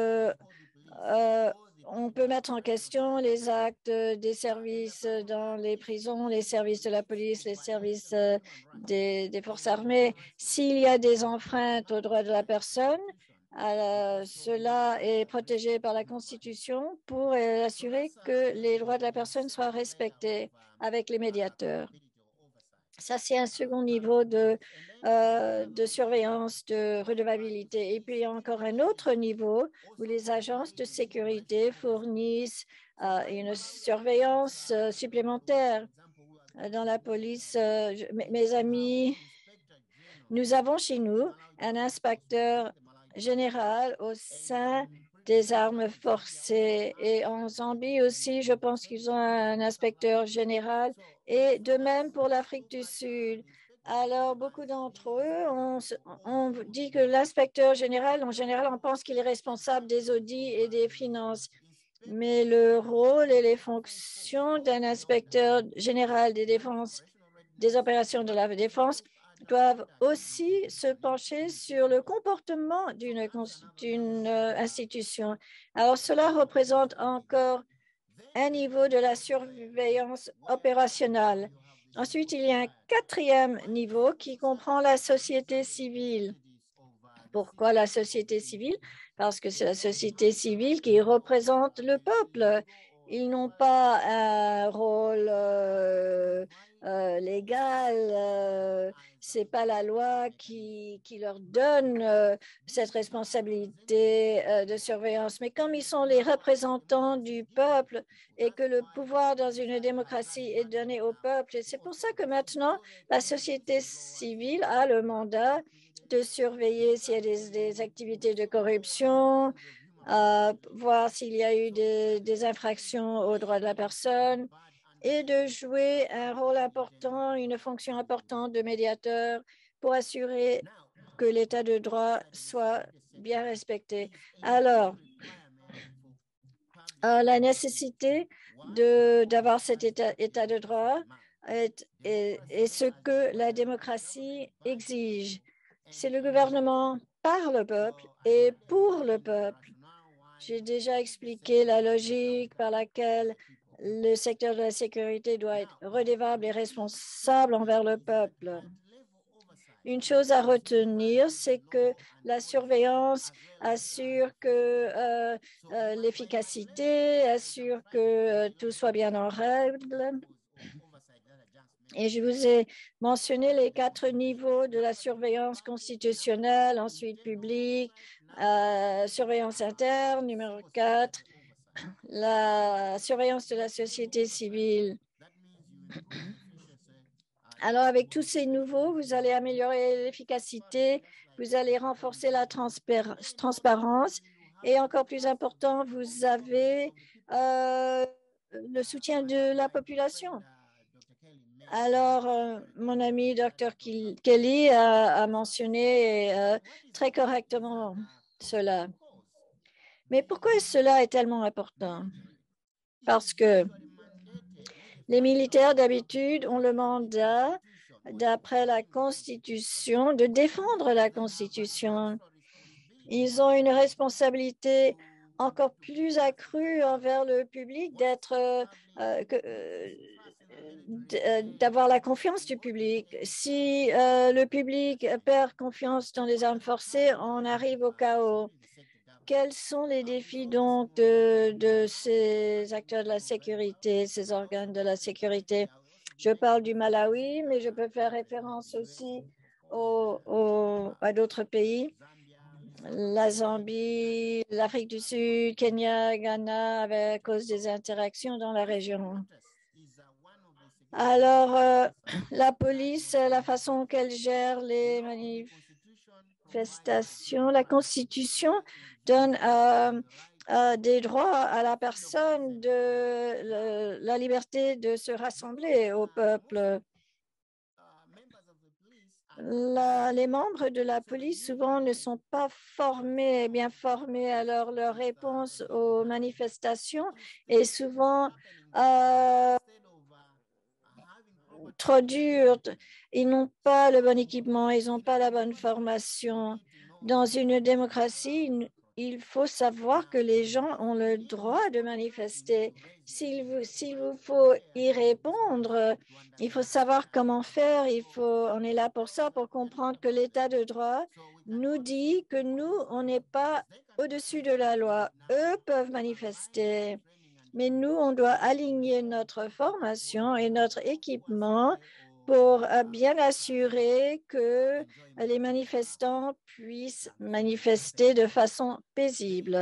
S1: on peut mettre en question les actes des services dans les prisons, les services de la police, les services des forces armées. S'il y a des enfreintes aux droits de la personne, cela est protégé par la Constitution pour assurer que les droits de la personne soient respectés avec les médiateurs. Ça, c'est un second niveau de surveillance, de redevabilité. Et puis, il y a encore un autre niveau où les agences de sécurité fournissent une surveillance supplémentaire. Dans la police, mes amis, nous avons chez nous un inspecteur général au sein des armes forcées. Et en Zambie aussi, je pense qu'ils ont un inspecteur général. Et de même pour l'Afrique du Sud. Alors, beaucoup d'entre eux, on dit que l'inspecteur général, en général, on pense qu'il est responsable des audits et des finances. Mais le rôle et les fonctions d'un inspecteur général des opérations de la défense doivent aussi se pencher sur le comportement d'une institution. Alors, cela représente encore un niveau de la surveillance opérationnelle. Ensuite, il y a un quatrième niveau qui comprend la société civile. Pourquoi la société civile? Parce que c'est la société civile qui représente le peuple. Ils n'ont pas un rôle légal. C'est pas la loi qui leur donne cette responsabilité de surveillance. Mais comme ils sont les représentants du peuple et que le pouvoir dans une démocratie est donné au peuple, c'est pour ça que maintenant la société civile a le mandat de surveiller s'il y a des activités de corruption, voir s'il y a eu des infractions aux droits de la personne et de jouer un rôle important, une fonction importante de médiateur pour assurer que l'état de droit soit bien respecté. Alors, la nécessité d'avoir cet état de droit est ce que la démocratie exige. C'est le gouvernement par le peuple et pour le peuple. J'ai déjà expliqué la logique par laquelle le secteur de la sécurité doit être redevable et responsable envers le peuple. Une chose à retenir, c'est que la surveillance assure que l'efficacité, assure que tout soit bien en règle. Et je vous ai mentionné les 4 niveaux de la surveillance constitutionnelle, ensuite publique, surveillance interne, numéro 4, la surveillance de la société civile. Alors, avec tous ces nouveaux, vous allez améliorer l'efficacité, vous allez renforcer la transparence et encore plus important, vous avez le soutien de la population. Alors, mon ami Dr. Kelly a mentionné très correctement cela. Mais pourquoi cela est tellement important? Parce que les militaires, d'habitude, ont le mandat, d'après la Constitution, de défendre la Constitution. Ils ont une responsabilité encore plus accrue envers le public d'avoir la confiance du public. Si le public perd confiance dans les armes forcées, on arrive au chaos. Quels sont les défis donc de ces acteurs de la sécurité, ces organes de la sécurité? Je parle du Malawi, mais je peux faire référence aussi à d'autres pays, la Zambie, l'Afrique du Sud, Kenya, Ghana, à cause des interactions dans la région. Alors, la police, la façon qu'elle gère les manifestations, la Constitution donne des droits à la personne de la liberté de se rassembler au peuple. Les membres de la police souvent ne sont pas bien formés, alors leur réponse aux manifestations est souvent trop dure. Ils n'ont pas le bon équipement, ils n'ont pas la bonne formation. Dans une démocratie, il faut savoir que les gens ont le droit de manifester. S'il vous faut y répondre, il faut savoir comment faire. On est là pour ça, pour comprendre que l'État de droit nous dit que nous, on n'est pas au-dessus de la loi. Eux peuvent manifester. Mais nous, on doit aligner notre formation et notre équipement pour bien assurer que les manifestants puissent manifester de façon paisible.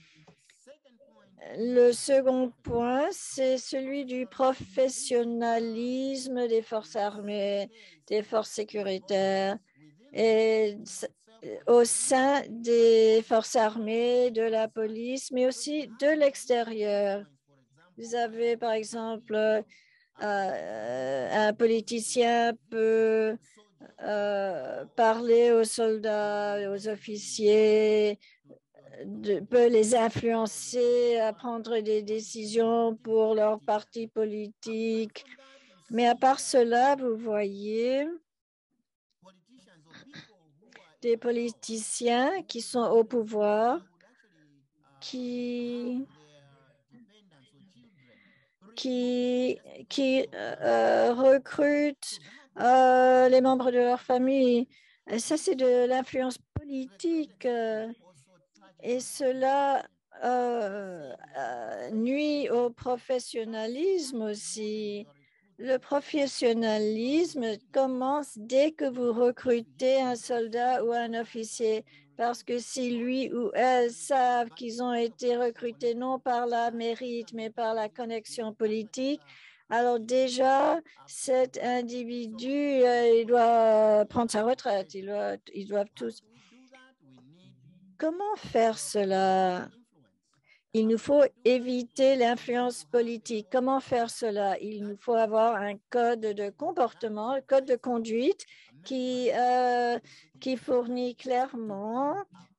S1: Le second point, c'est celui du professionnalisme des forces armées, des forces sécuritaires et au sein des forces armées, de la police, mais aussi de l'extérieur. Vous avez, par exemple, un politicien peut parler aux soldats, aux officiers, peut les influencer à prendre des décisions pour leur parti politique. Mais à part cela, vous voyez des politiciens qui sont au pouvoir, qui recrutent les membres de leur famille. Et ça, c'est de l'influence politique et cela nuit au professionnalisme aussi. Le professionnalisme commence dès que vous recrutez un soldat ou un officier, parce que si lui ou elle savent qu'ils ont été recrutés non par la mérite, mais par la connexion politique, alors déjà, cet individu, il doit prendre sa retraite. Ils doivent tous. Comment faire cela? Il nous faut éviter l'influence politique. Comment faire cela? Il nous faut avoir un code de comportement, un code de conduite qui fournit clairement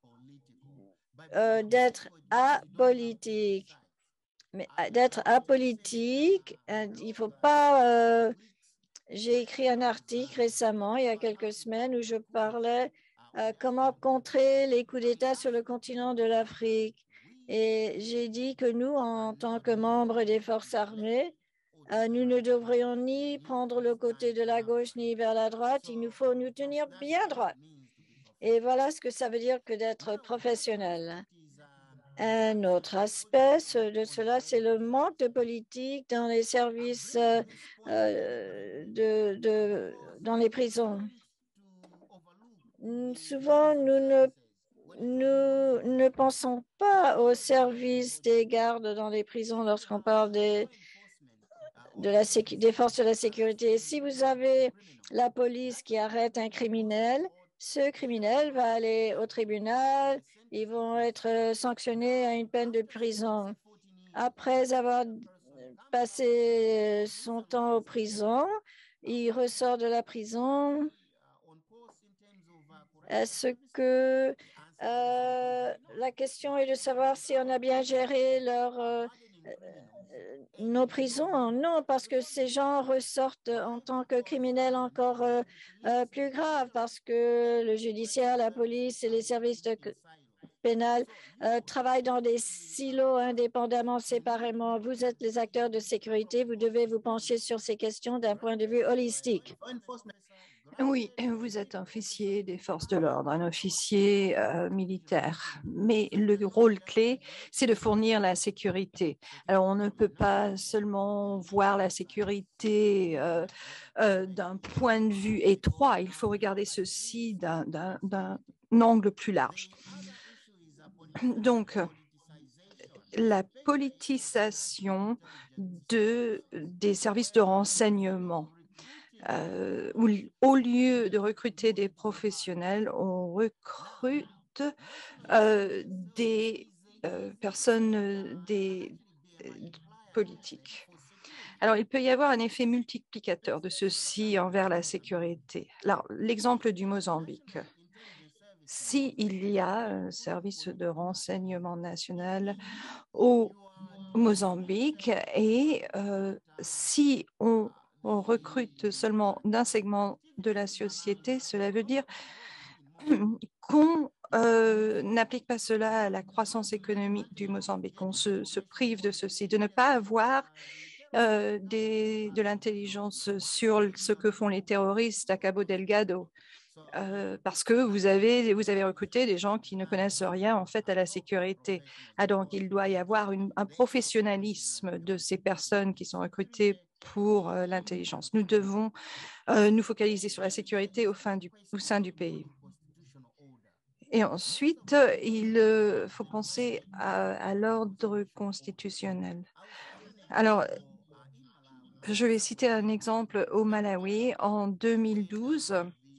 S1: d'être apolitique. Mais d'être apolitique, il ne faut pas... J'ai écrit un article récemment, il y a quelques semaines, où je parlais comment contrer les coups d'État sur le continent de l'Afrique. Et j'ai dit que nous, en tant que membres des forces armées, nous ne devrions ni prendre le côté de la gauche ni vers la droite. Il nous faut nous tenir bien droit. Et voilà ce que ça veut dire que d'être professionnel. Un autre aspect de cela, c'est le manque de politique dans les services dans les prisons. Souvent, nous ne pensons pas aux services des gardes dans les prisons lorsqu'on parle des forces de la sécurité. Si vous avez la police qui arrête un criminel, ce criminel va aller au tribunal, ils vont être sanctionnés à une peine de prison. Après avoir passé son temps en prison, il ressort de la prison. Est-ce que La question est de savoir si on a bien géré nos prisons. Non, parce que ces gens ressortent en tant que criminels encore plus graves, parce que le judiciaire, la police et les services pénal travaillent dans des silos indépendamment, séparément. Vous êtes les acteurs de sécurité, vous devez vous pencher sur ces questions d'un point de vue holistique.
S2: Oui, vous êtes un officier des forces de l'ordre, un officier militaire, mais le rôle clé, c'est de fournir la sécurité. Alors, on ne peut pas seulement voir la sécurité d'un point de vue étroit, il faut regarder ceci d'un angle plus large. Donc, la politisation des services de renseignement. Où, au lieu de recruter des professionnels, on recrute des personnes politiques. Alors, il peut y avoir un effet multiplicateur de ceci envers la sécurité. Alors, l'exemple du Mozambique. S'il y a un service de renseignement national au Mozambique et si on recrute seulement d'un segment de la société, cela veut dire qu'on n'applique pas cela à la croissance économique du Mozambique. On se prive de ceci, de ne pas avoir de l'intelligence sur ce que font les terroristes à Cabo Delgado. Parce que vous avez recruté des gens qui ne connaissent rien en fait à la sécurité. Donc, il doit y avoir un professionnalisme de ces personnes qui sont recrutées pour l'intelligence. Nous devons nous focaliser sur la sécurité au sein du pays. Et ensuite, il faut penser à l'ordre constitutionnel. Alors, je vais citer un exemple au Malawi. En 2012,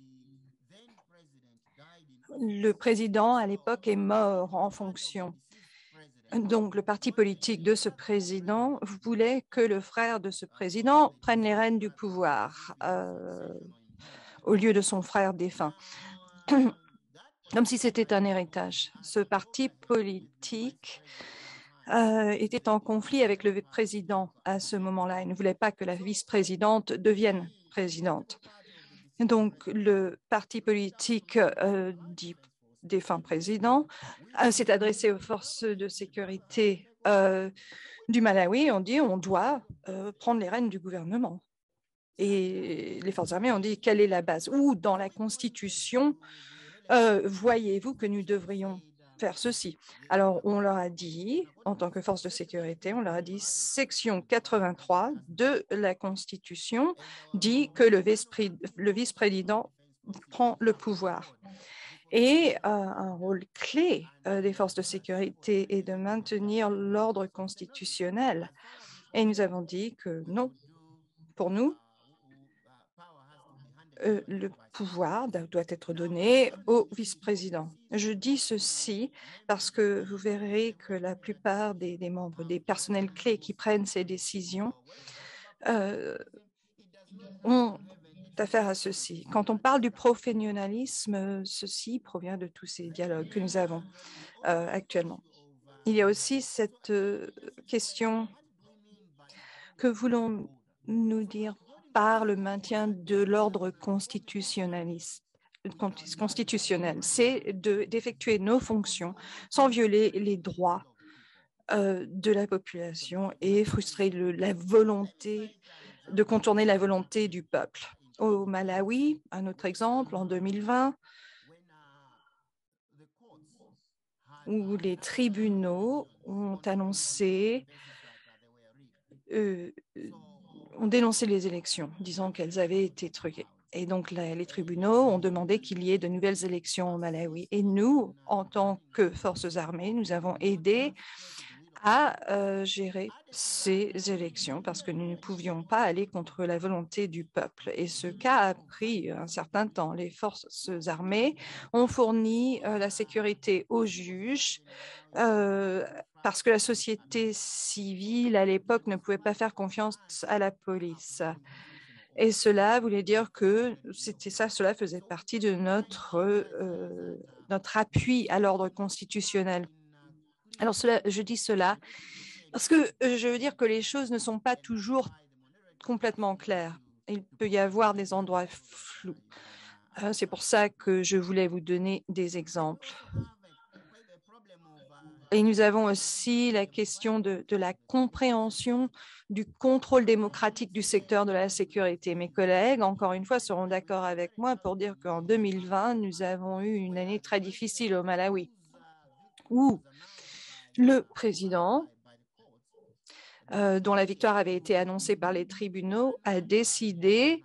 S2: le président à l'époque est mort en fonction. Donc, le parti politique de ce président voulait que le frère de ce président prenne les rênes du pouvoir au lieu de son frère défunt, comme si c'était un héritage. Ce parti politique était en conflit avec le président à ce moment-là. Il ne voulait pas que la vice-présidente devienne présidente. Donc, le parti politique défunt président s'est adressé aux forces de sécurité du Malawi. On dit on doit prendre les rênes du gouvernement. Et les forces armées ont dit quelle est la base? Ou dans la Constitution, voyez-vous que nous devrions faire ceci? Alors, on leur a dit, en tant que force de sécurité, on leur a dit section 83 de la Constitution dit que le vice-président prend le pouvoir. Et un rôle clé des forces de sécurité est de maintenir l'ordre constitutionnel. Et nous avons dit que non, pour nous, le pouvoir doit être donné au vice-président. Je dis ceci parce que vous verrez que la plupart des membres, des personnels clés qui prennent ces décisions ont affaire à ceci. Quand on parle du professionnalisme, ceci provient de tous ces dialogues que nous avons actuellement. Il y a aussi cette question que voulons-nous dire par le maintien de l'ordre constitutionnel, c'est d'effectuer nos fonctions sans violer les droits de la population et frustrer la volonté de contourner la volonté du peuple. Au Malawi, un autre exemple, en 2020, où les tribunaux ont dénoncé les élections, disant qu'elles avaient été truquées. Et donc, les tribunaux ont demandé qu'il y ait de nouvelles élections au Malawi. Et nous, en tant que forces armées, nous avons aidé à gérer ces élections parce que nous ne pouvions pas aller contre la volonté du peuple. Et ce cas a pris un certain temps. Les forces armées ont fourni la sécurité aux juges parce que la société civile à l'époque ne pouvait pas faire confiance à la police. Et cela voulait dire que cela faisait partie de notre appui à l'ordre constitutionnel. Alors, je dis cela parce que je veux dire que les choses ne sont pas toujours complètement claires. Il peut y avoir des endroits flous. C'est pour ça que je voulais vous donner des exemples. Et nous avons aussi la question de la compréhension du contrôle démocratique du secteur de la sécurité. Mes collègues, encore une fois, seront d'accord avec moi pour dire qu'en 2020, nous avons eu une année très difficile au Malawi, où le président, dont la victoire avait été annoncée par les tribunaux, a décidé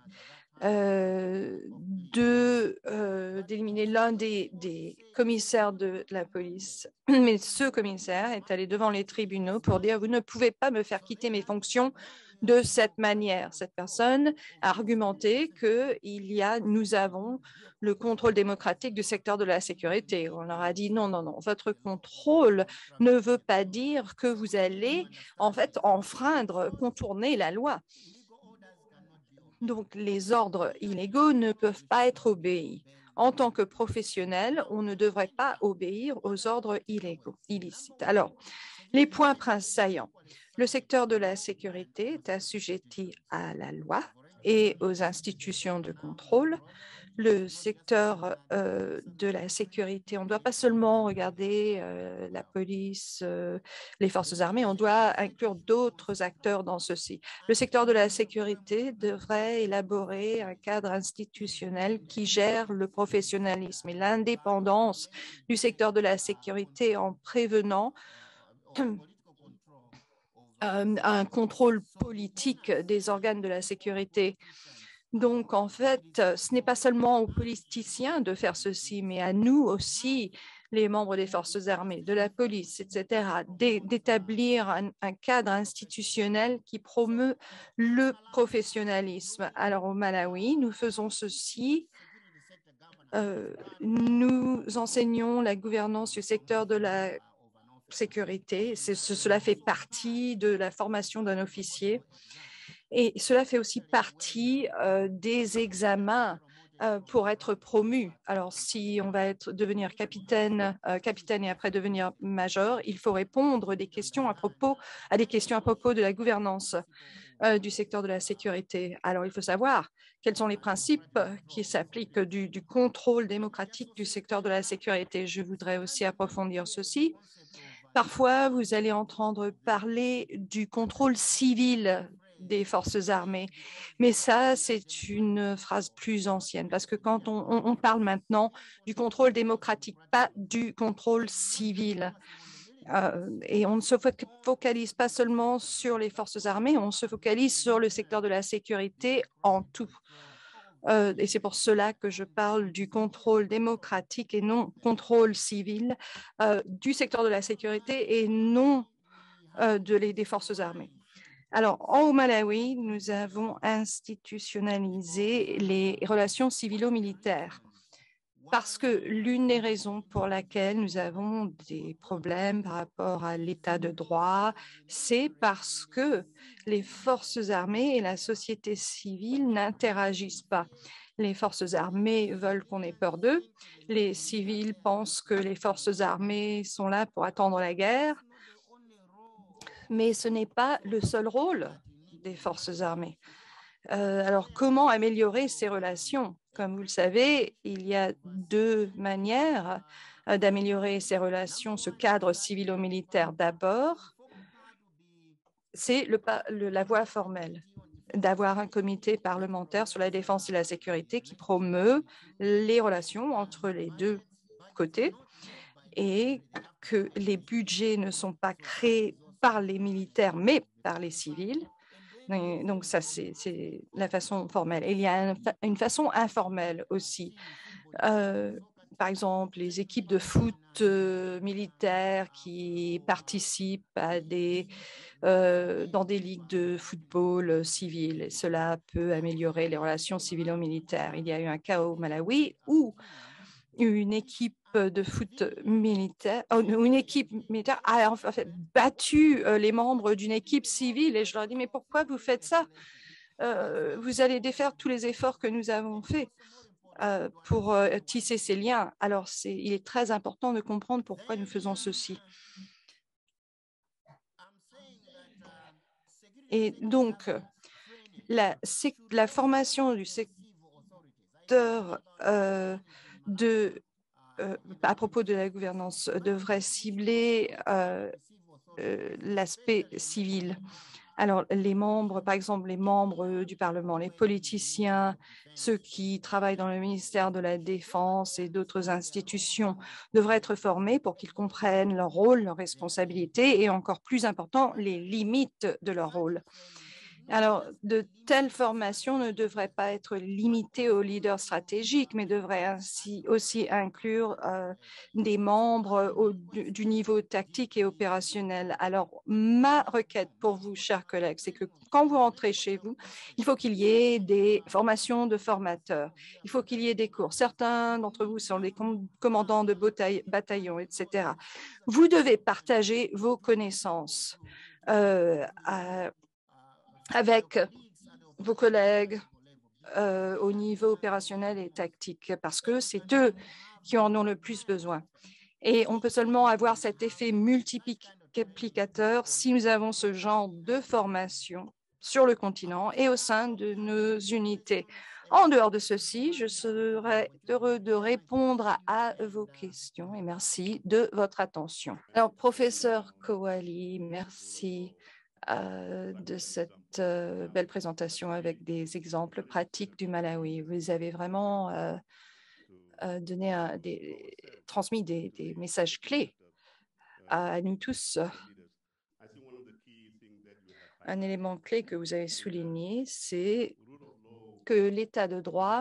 S2: d'éliminer l'un des commissaires de la police. Mais ce commissaire est allé devant les tribunaux pour dire « Vous ne pouvez pas me faire quitter mes fonctions de cette manière ». Cette personne a argumenté que nous avons le contrôle démocratique du secteur de la sécurité. On leur a dit « Non, non, non, votre contrôle ne veut pas dire que vous allez en fait enfreindre, contourner la loi ». Donc, les ordres illégaux ne peuvent pas être obéis. En tant que professionnel, on ne devrait pas obéir aux ordres illégaux, illicites. Alors, les points saillants. Le secteur de la sécurité est assujetti à la loi et aux institutions de contrôle. Le secteur de la sécurité, on ne doit pas seulement regarder la police, les forces armées, on doit inclure d'autres acteurs dans ceci. Le secteur de la sécurité devrait élaborer un cadre institutionnel qui gère le professionnalisme et l'indépendance du secteur de la sécurité en prévenant un contrôle politique des organes de la sécurité. Donc, en fait, ce n'est pas seulement aux politiciens de faire ceci, mais à nous aussi, les membres des forces armées, de la police, etc., d'établir un cadre institutionnel qui promeut le professionnalisme. Alors, au Malawi, nous faisons ceci. Nous enseignons la gouvernance du secteur de la sécurité. Cela fait partie de la formation d'un officier. Et cela fait aussi partie des examens pour être promu. Alors, si on va devenir capitaine et après devenir major, il faut répondre à des questions à propos de la gouvernance du secteur de la sécurité. Alors, il faut savoir quels sont les principes qui s'appliquent du contrôle démocratique du secteur de la sécurité. Je voudrais aussi approfondir ceci. Parfois, vous allez entendre parler du contrôle civil des forces armées. Mais ça, c'est une phrase plus ancienne parce que quand on parle maintenant du contrôle démocratique, pas du contrôle civil. Et on ne se focalise pas seulement sur les forces armées, on se focalise sur le secteur de la sécurité en tout. Et c'est pour cela que je parle du contrôle démocratique et non contrôle civil du secteur de la sécurité et non des forces armées. Alors, au Malawi, nous avons institutionnalisé les relations civilo-militaires parce que l'une des raisons pour laquelle nous avons des problèmes par rapport à l'état de droit, c'est parce que les forces armées et la société civile n'interagissent pas. Les forces armées veulent qu'on ait peur d'eux. Les civils pensent que les forces armées sont là pour attendre la guerre. Mais ce n'est pas le seul rôle des forces armées. Alors, comment améliorer ces relations? Comme vous le savez, il y a deux manières d'améliorer ces relations, ce cadre civilo-militaire. D'abord, c'est la voie formelle, d'avoir un comité parlementaire sur la défense et la sécurité qui promeut les relations entre les deux côtés et que les budgets ne sont pas créés par les militaires, mais par les civils. Donc, ça, c'est la façon formelle. Et il y a une façon informelle aussi. Par exemple, les équipes de foot militaires qui participent dans des ligues de football civil. Et cela peut améliorer les relations civilo-militaires. Il y a eu un cas au Malawi où une équipe de foot militaire, une équipe militaire a en fait battu les membres d'une équipe civile et je leur ai dit mais pourquoi vous faites ça? vous allez défaire tous les efforts que nous avons faits pour tisser ces liens. Alors, il est très important de comprendre pourquoi nous faisons ceci. Et donc, la formation du secteur à propos de la gouvernance devrait cibler l'aspect civil. Alors, les membres, par exemple, les membres du Parlement, les politiciens, ceux qui travaillent dans le ministère de la Défense et d'autres institutions devraient être formés pour qu'ils comprennent leur rôle, leurs responsabilités et, encore plus important, les limites de leur rôle. Alors, de telles formations ne devraient pas être limitées aux leaders stratégiques, mais devraient ainsi aussi inclure des membres du niveau tactique et opérationnel. Alors, ma requête pour vous, chers collègues, c'est que quand vous rentrez chez vous, il faut qu'il y ait des formations de formateurs. Il faut qu'il y ait des cours. Certains d'entre vous sont des commandants de bataillons, etc. Vous devez partager vos connaissances avec vos collègues au niveau opérationnel et tactique, parce que c'est eux qui en ont le plus besoin. Et on peut seulement avoir cet effet multiplicateur si nous avons ce genre de formation sur le continent et au sein de nos unités. En dehors de ceci, je serai heureux de répondre à vos questions et merci de votre attention. Alors, professeur Kowali, merci de cette belle présentation avec des exemples pratiques du Malawi. Vous avez vraiment transmis des messages clés à nous tous. Un élément clé que vous avez souligné, c'est que l'état de droit,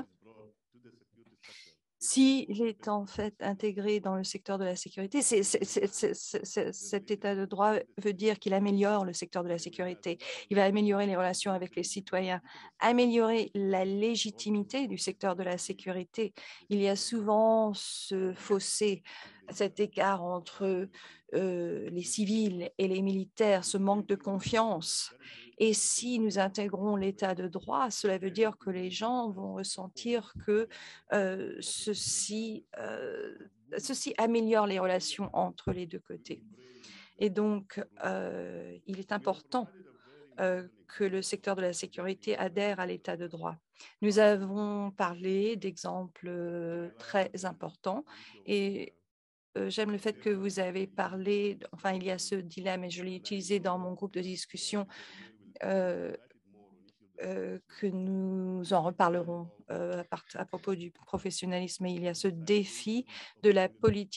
S2: s'il est en fait intégré dans le secteur de la sécurité, cet état de droit veut dire qu'il améliore le secteur de la sécurité. Il va améliorer les relations avec les citoyens, améliorer la légitimité du secteur de la sécurité. Il y a souvent ce fossé, cet écart entre les civils et les militaires, ce manque de confiance. Et si nous intégrons l'état de droit, cela veut dire que les gens vont ressentir que ceci améliore les relations entre les deux côtés. Et donc, il est important que le secteur de la sécurité adhère à l'état de droit. Nous avons parlé d'exemples très importants et j'aime le fait que vous avez parlé, enfin, il y a ce dilemme et je l'ai utilisé dans mon groupe de discussion que nous en reparlerons à propos du professionnalisme. Mais il y a ce défi de la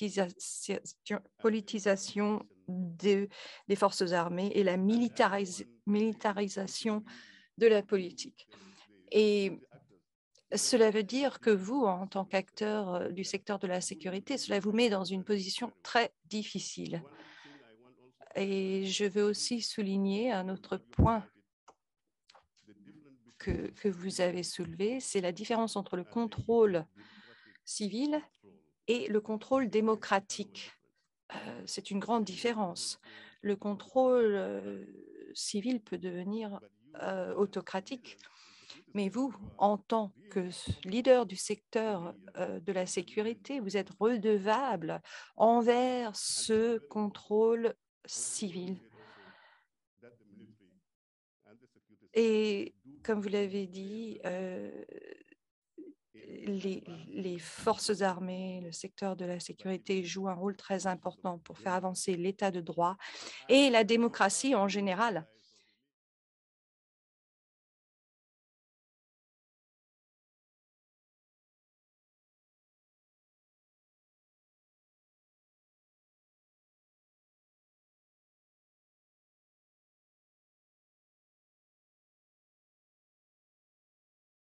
S2: politisation des forces armées et la militarisation de la politique. Et cela veut dire que vous, en tant qu'acteur du secteur de la sécurité, cela vous met dans une position très difficile. Et je veux aussi souligner un autre point que vous avez soulevé, c'est la différence entre le contrôle civil et le contrôle démocratique. C'est une grande différence. Le contrôle civil peut devenir autocratique, mais vous, en tant que leader du secteur de la sécurité, vous êtes redevable envers ce contrôle civil. Et comme vous l'avez dit, les forces armées, le secteur de la sécurité joue un rôle très important pour faire avancer l'état de droit et la démocratie en général.